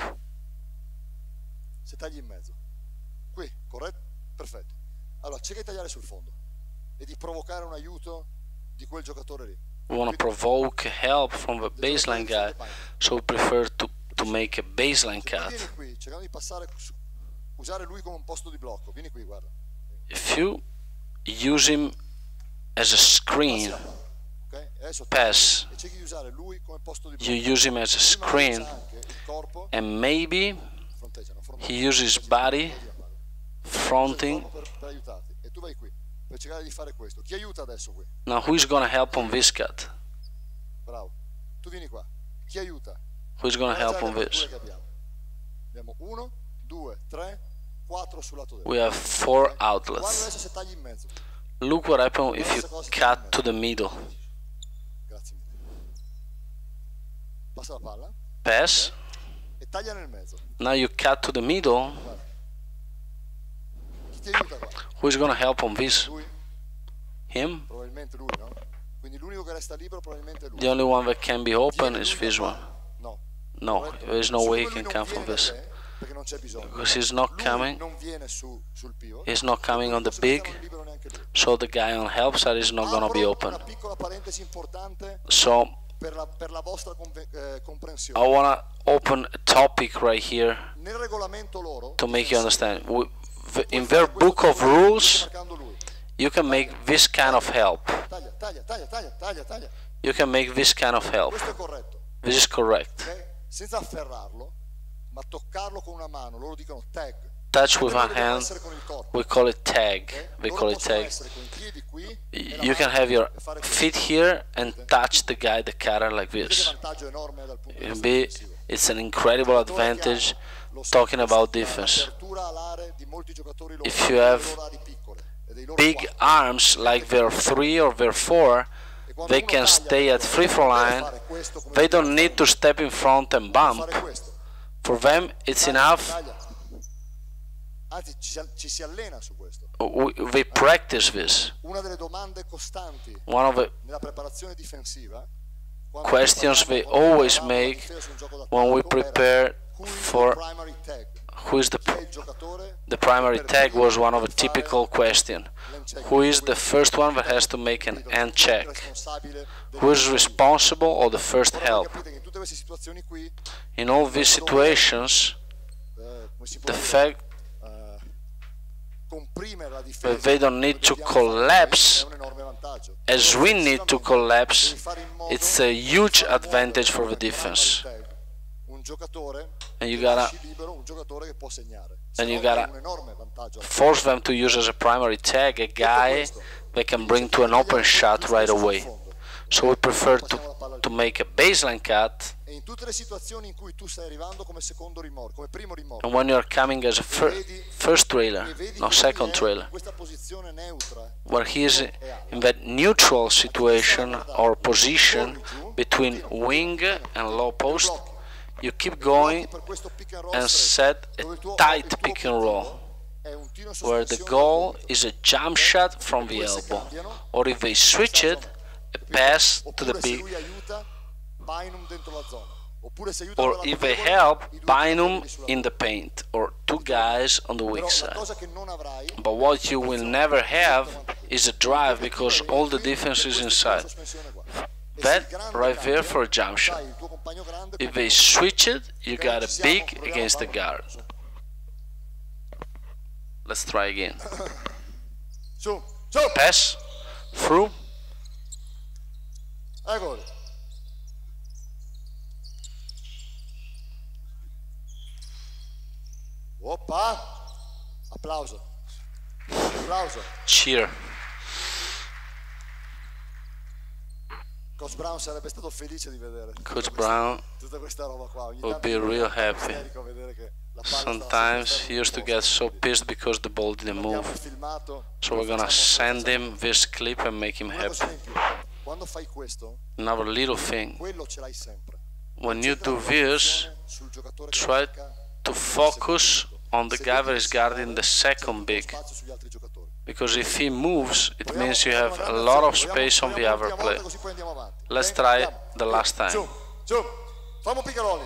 Se tagli in mezzo. Qui, corretto? Perfetto. Allora, cerca di tagliare sul fondo e di provocare un aiuto di quel giocatore lì. We want to provoke help from the baseline guy, so we prefer to make a baseline cut. Vieni qui, cercando di passare, usare lui come un posto di blocco. Vieni qui, guarda. If you use him as a screen, pass, you use him as a screen, and maybe he uses his body fronting. Now who's gonna help on this cut? Who's gonna help on this? We have 4 outlets. Look what happens if you cut to the middle. Pass. Now you cut to the middle. Who is going to help on this? Him? The only one that can be open is this one. No, there is no way he can come from this. Because he's not coming. He's not coming on the big. So the guy on help side is not going to be open. So I want to open a topic right here to make you understand. In their book of rules, you can make this kind of help. You can make this kind of help. This is correct. Touch with one hand, we call it tag. We call it tag. You can have your feet here and touch the guy, the cutter, like this. It's an incredible advantage talking about defense. If you have big arms like their 3 or their 4, they can stay at free throw line. They don't need to step in front and bump. For them, it's enough. We practice this. One of the questions we always make when we prepare for who is the primary tag was one of the typical questions. Who is the first one that has to make an end check? Who is responsible or the first help? In all these situations, the fact that they don't need to collapse as we need to collapse, it's a huge advantage for the defense. And you gotta force them to use as a primary tag a guy they can bring to an open shot right away. So we prefer to make a baseline cut. And when you are coming as a first trailer, no second trailer, where he is in that neutral situation or position between wing and low post, you keep going and set a tight pick and roll, where the goal is a jump shot from the elbow, or if they switch it, a pass to the big, or if they help, Bynum in the paint, or two guys on the weak side. But what you will never have is a drive, because all the defense is inside. That right there for a jump shot. If they switch it, you got a big against the guard. Let's try again. Pass, through. Oppa! Applauso. Applauso. Cheer. Coach Brown sarebbe stato felice di vedere. Coach Brown tutta questa roba qua. would be real happy. Sometimes he used to get so pissed because the ball didn't move. So we're gonna send him this clip and make him happy. Another little thing. When you do this, try to focus on the guy that is guarding the second big. Because if he moves, it means you have a lot of space on the other player. Let's try the last time. Fammi piccoloni.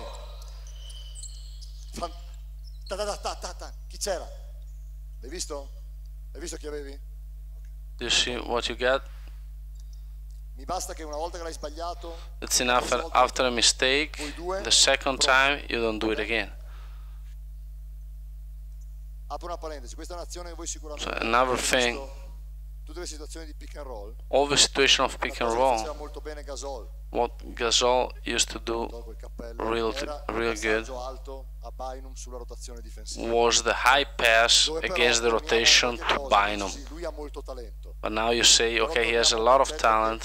Chi c'era? L'hai visto? Hai visto chi avevi? Do you see what you got? Mi basta che una volta che l'hai sbagliato. It's enough after a mistake, the second time you don't do it again. Apro una parentesi, questa è un'azione che voi sicuramente. So another thing, tutte le situazioni di pick and roll. All the situation of pick and roll, molto bene Gasol. What Gasol used to do real good was the high pass against the rotation to Bynum. But now you say, okay, he has a lot of talent.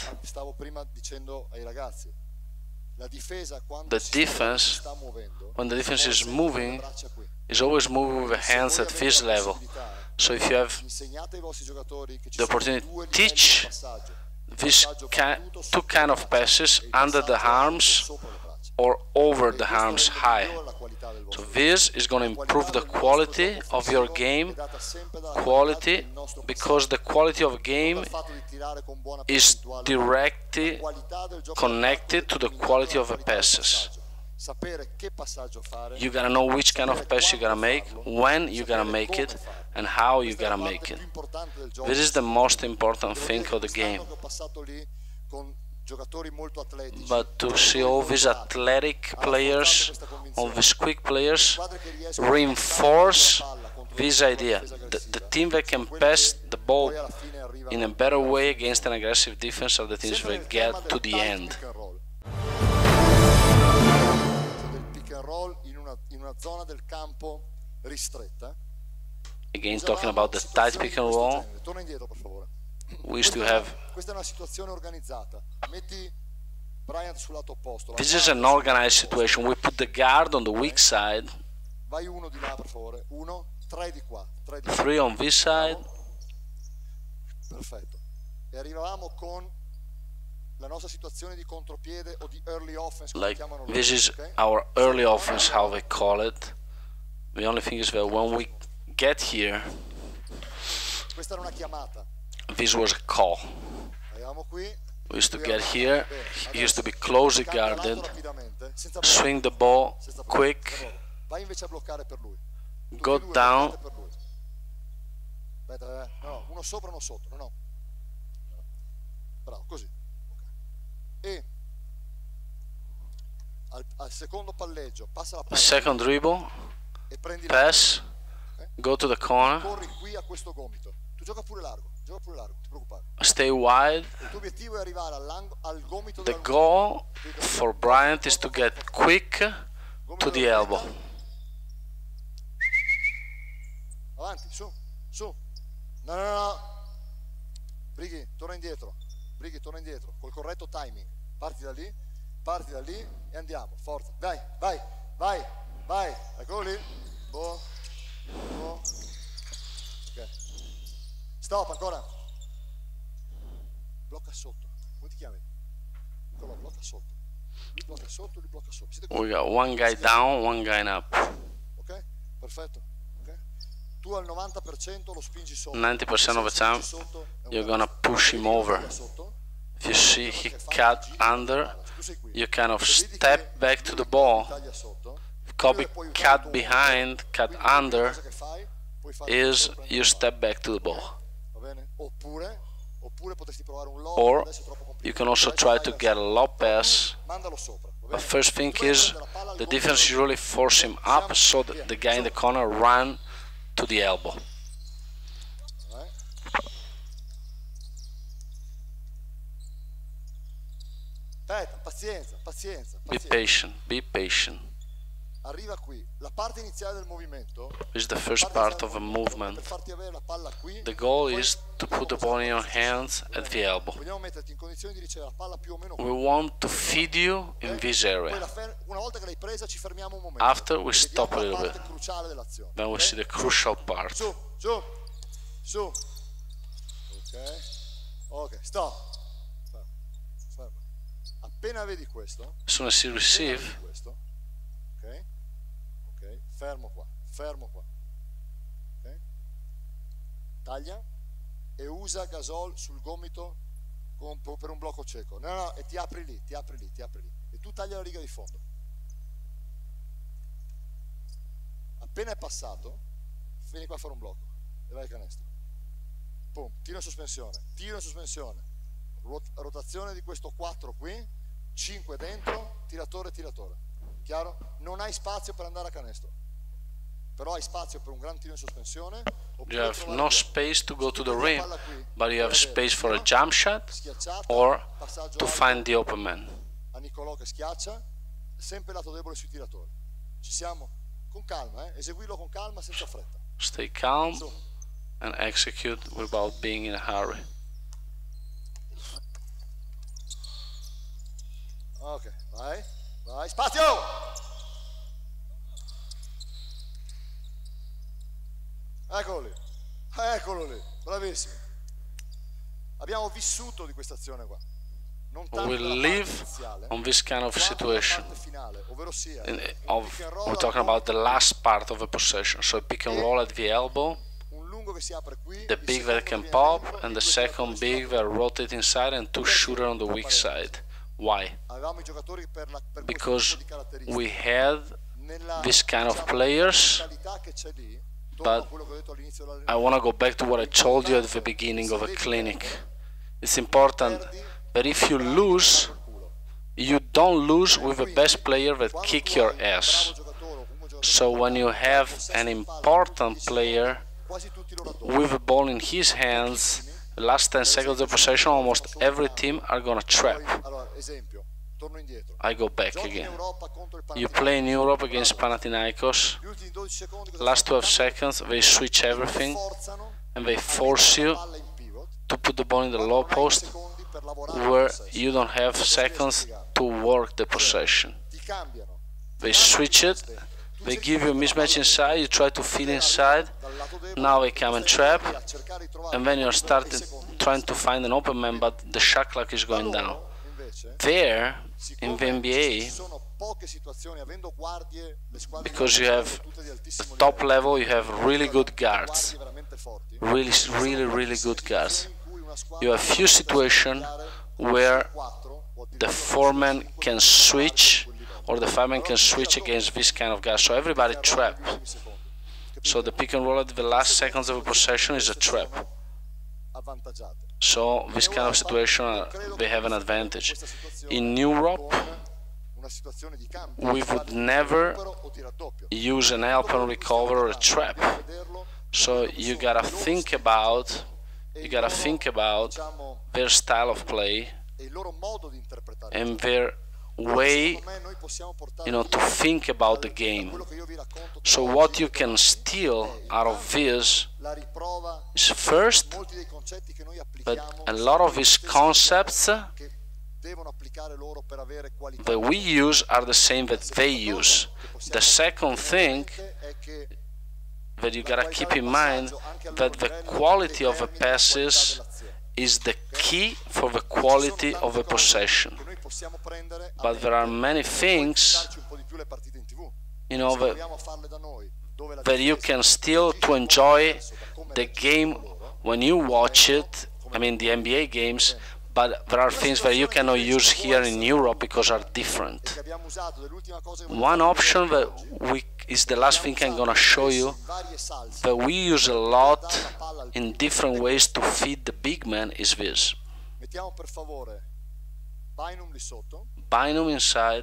The defense, when the defense is moving, is always moving with the hands at this level. So if you have the opportunity to teach these two kind of passes, under the arms or over the arms high. So this is going to improve the quality of your game, because the quality of game is directly connected to the quality of the passes. You gotta know which kind of pass you gotta make, when you gotta make it, and how you gotta make it. This is the most important thing of the game. But to see all these athletic players, all these quick players, reinforce this idea. The team that can pass the ball in a better way against an aggressive defense are the teams that get to the end. Again, talking about the tight pick and roll, we used to have. This is an organized situation. We put the guard on the weak side, 3 on this side. Perfetto. E arrivavamo con la nostra situazione di contropiede o di early offense. Like this is our early offense, how they call it. The only thing is that when we get here, this was a call. We used to get here, he used to be closely guarded, swing the ball quick, go down. No, uno sopra, uno sotto, no. Bravo, così. E al secondo palleggio passa la palla. Second dribble, pass, go to the corner. Corri qui a questo gomito. Tu gioca pure largo, non ti preoccupare. Stay wide. Il tuo obiettivo è arrivare al gomito. The goal for Bryant is to get quick to the elbow. Avanti, su. No. Brighi, torna indietro, col corretto timing. Parti da lì e andiamo, forza. Vai. Eccolo lì. Boh. Ok. Stop, ancora. Blocca sotto. Come ti chiami? Nicolò, blocca sotto. Lui blocca sotto. We got one guy down, one guy up. Ok, perfetto. Tu al 90% lo spingi sotto. 90% of the time, you're gonna push him over. If you see he cut under, you kind of step back to the ball, copy cut behind, cut under, is you step back to the ball. Or you can also try to get a low pass. But first thing is, the defense usually force him up so that the guy in the corner run to the elbow. Be patient, be patient. This is the first part of a movement. The goal is to put the ball in your hands at the elbow. We want to feed you in this area. After, we stop a little bit. Then we see the crucial part. Ok, stop. As soon as you receive, fermo qua, okay? Taglia e usa Gasol sul gomito per un blocco cieco. No, e ti apri lì. E tu taglia la riga di fondo. Appena è passato, vieni qua a fare un blocco e vai al canestro. Pum, tiro in sospensione. Rotazione di questo 4 qui, 5 dentro, tiratore. Chiaro? Non hai spazio per andare a canestro. Però hai spazio per un gran tiro in sospensione. You have no space to go to the rim, but you have space for a jump shot or to find the open man. A Nicolò che schiaccia, sempre lato debole sui tiratori. Ci siamo? Con calma, eseguirlo con calma, senza fretta. Stay calm and execute without being in a hurry. Ok, vai, spazio! Eccolo lì, bravissimo. Abbiamo vissuto di questa azione qua. We live on this kind of situation. We're talking about the last part of a possession. So pick and roll at the elbow, the big that can pop, and the second big that rotate inside, and two shooter on the weak side. Why? Because we had this kind of players. But I want to go back to what I told you at the beginning of the clinic. It's important that if you lose, you don't lose with the best player that kick your ass. So when you have an important player with the ball in his hands, the last 10 seconds of possession, almost every team are gonna trap. I go back again. You play in Europe against Panathinaikos. Last 12 seconds, they switch everything and they force you to put the ball in the low post where you don't have seconds to work the possession. They switch it, they give you a mismatch inside, you try to fill inside, now they come and trap, and then you're trying to find an open man, but the shot clock is going down. There, in the NBA, because you have the top level, you have really good guards, really good guards. You have few situations where the four-man can switch, or the five-man can switch against this kind of guys, so everybody trap. So the pick and roll at the last seconds of a possession is a trap. So this kind of situation, they have an advantage. In Europe, we would never use an help and recover or a trap. So you gotta think about their style of play and their way, to think about the game. So what you can steal out of this is first that a lot of these concepts that we use are the same that they use. The second thing that you gotta keep in mind that the quality of the passes is the key for the quality of a possession. But there are many things, that you can steal to enjoy the game when you watch it, I mean the NBA games, but there are things that you cannot use here in Europe because are different. One option that is the last thing I'm gonna show you, that we use a lot in different ways to feed the big man, is this. Binum inside,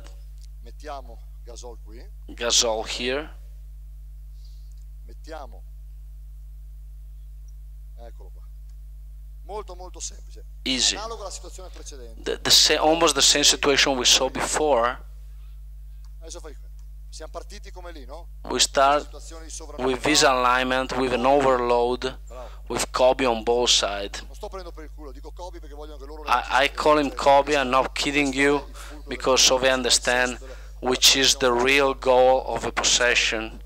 Gasol here. Easy. Almost the same situation we saw before. We start with this alignment, with an overload, with Kobe on both sides. I call him Kobe, I'm not kidding you, because so they understand which is the real goal of a possession.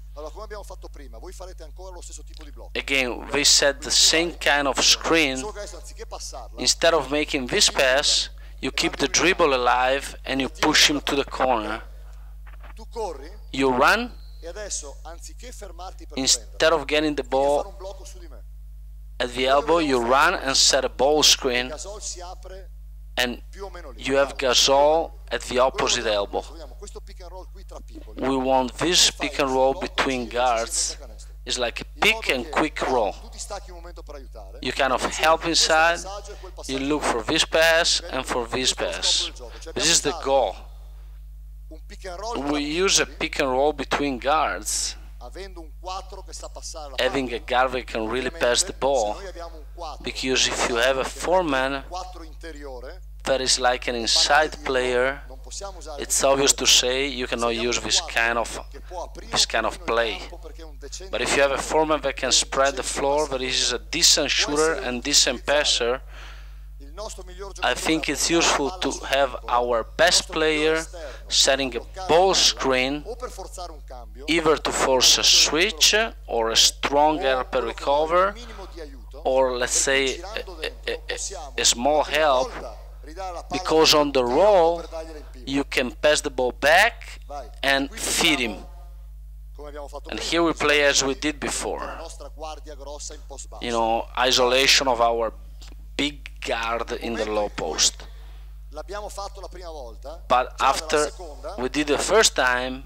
Again, they set the same kind of screen. Instead of making this pass, you keep the dribble alive and you push him to the corner. You run, instead of getting the ball at the elbow, you run and set a ball screen, and you have Gasol at the opposite elbow. We want this pick and roll between guards. It's like a pick and quick roll. You kind of help inside, you look for this pass and for this pass. This is the goal. We use a pick and roll between guards, having a guard that can really pass the ball, because if you have a 4-man that is like an inside player, it's obvious to say you cannot use this kind of play. But if you have a 4-man that can spread the floor, that is a decent shooter and decent passer, I think it's useful to have our best player setting a ball screen, either to force a switch or a strong help recover, or let's say a small help, because on the roll you can pass the ball back and feed him. And here we play as we did before, you know, isolation of our big guard in the low post. But after we did the first time,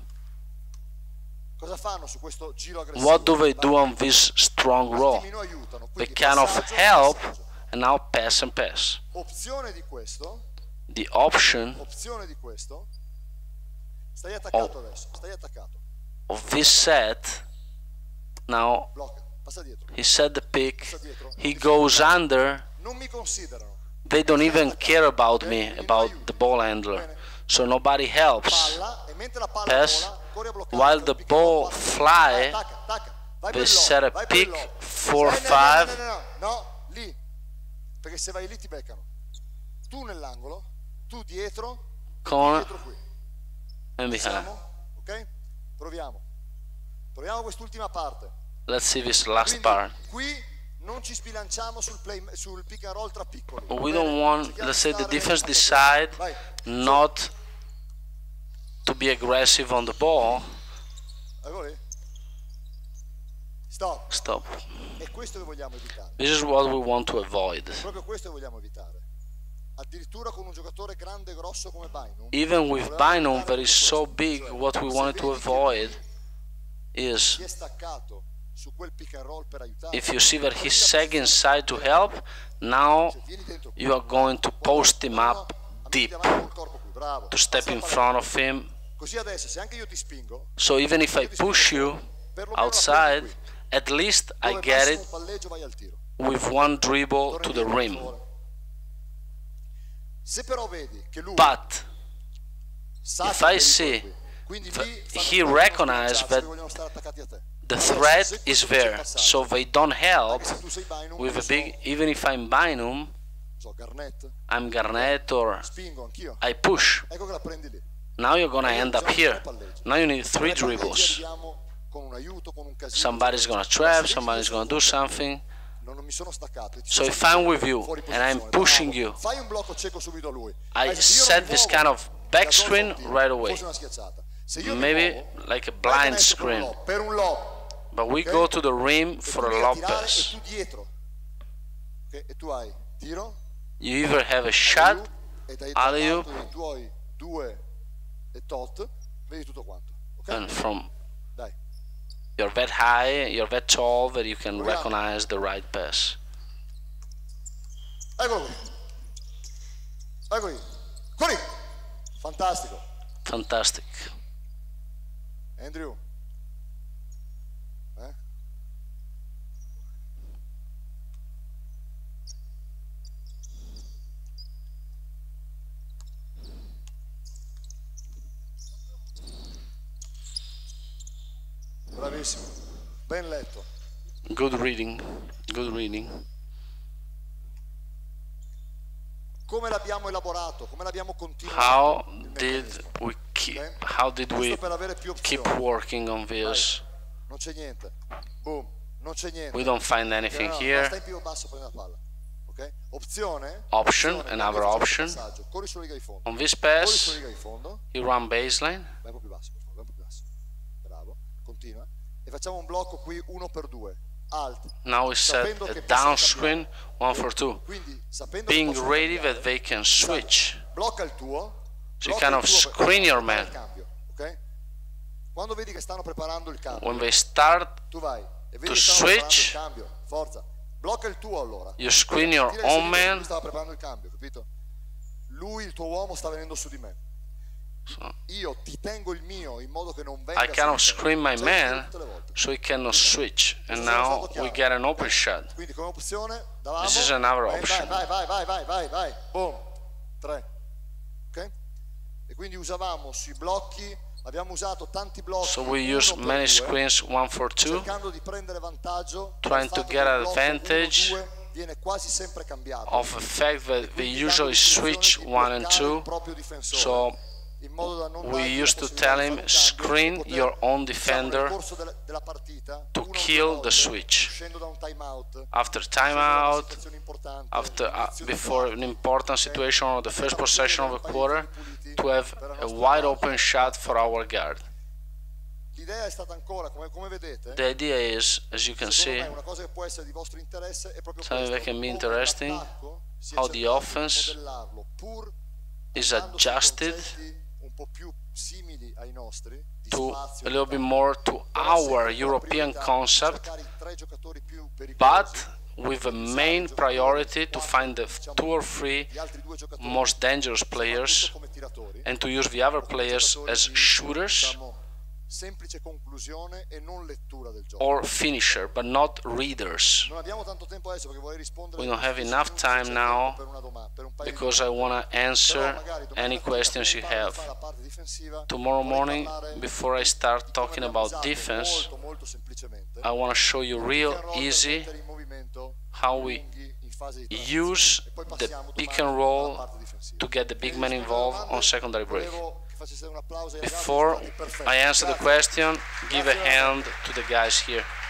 what do they do on this strong roll? They kind of help and now pass and pass. The option of this set, now he set the pick, he goes under, they don't even care about me, about the ball handler, so nobody helps. Pass, while the ball fly, they set a pick 4-5. Corner and behind. Let's see this last part. We don't want, let's say the defense decide not to be aggressive on the ball. Stop. This is what we want to avoid. Even with Binum that is so big, what we wanted to avoid is, if you see that he's sagging inside to help, now you are going to post him up deep, to step in front of him. So even if I push you outside, at least I get it with one dribble to the rim. But if I see he recognizes that the threat is there, so they don't help with a big, even if I'm Binum, I'm Garnett or I push. Now you're gonna end up here. Now you need 3 dribbles. Somebody's gonna trap, somebody's gonna do something. So if I'm with you and I'm pushing you, I set this kind of back screen right away. Maybe like a blind screen. But we go to the rim for a lob pass. You either have a shot, alley-oop, and from you're that high, you're that tall that you can recognize the right pass. Eccolo qui. Fantastico. Fantastic. Andrew. Bravissimo. Ben letto. Good reading. Good reading. Come l'abbiamo elaborato? Come l'abbiamo continuato? How did we keep working on this? Non c'è niente. Boom. Non c'è niente. We don't find anything here. Stai più basso, prendi la palla. Okay? Option, another option. On this pass, you run baseline. Vai un po' più basso, per favore, vai un po' più basso. Bravo. Continua. E facciamo un blocco qui 1x2. Now we set a down screen 1-for-2, being ready that they can switch. So you kind of screen your man. When they start to switch, you screen your own man. So, I cannot screen my man so he cannot switch, and now we get an open shot. This is another option. Vai, boom, 3, ok? E quindi usavamo sui blocchi, abbiamo usato tanti blocchi. So we use many screens 1-for-2, trying to get advantage of the fact that we usually switch 1 and 2. So we used to tell him, screen your own defender to kill the switch. After timeout, before an important situation or the first possession of a quarter, to have a wide open shot for our guard. The idea is, as you can see, something that can be interesting, how the offense is adjusted to a little bit more to our European concept, but with a main priority to find the 2 or 3 most dangerous players and to use the other players as shooters or finisher, but not readers. We don't have enough time now because I want to answer any questions you have. Tomorrow morning, before I start talking about defense, I want to show you real easy how we use the pick and roll to get the big man involved on secondary break. Before I answer the question, give a hand to the guys here.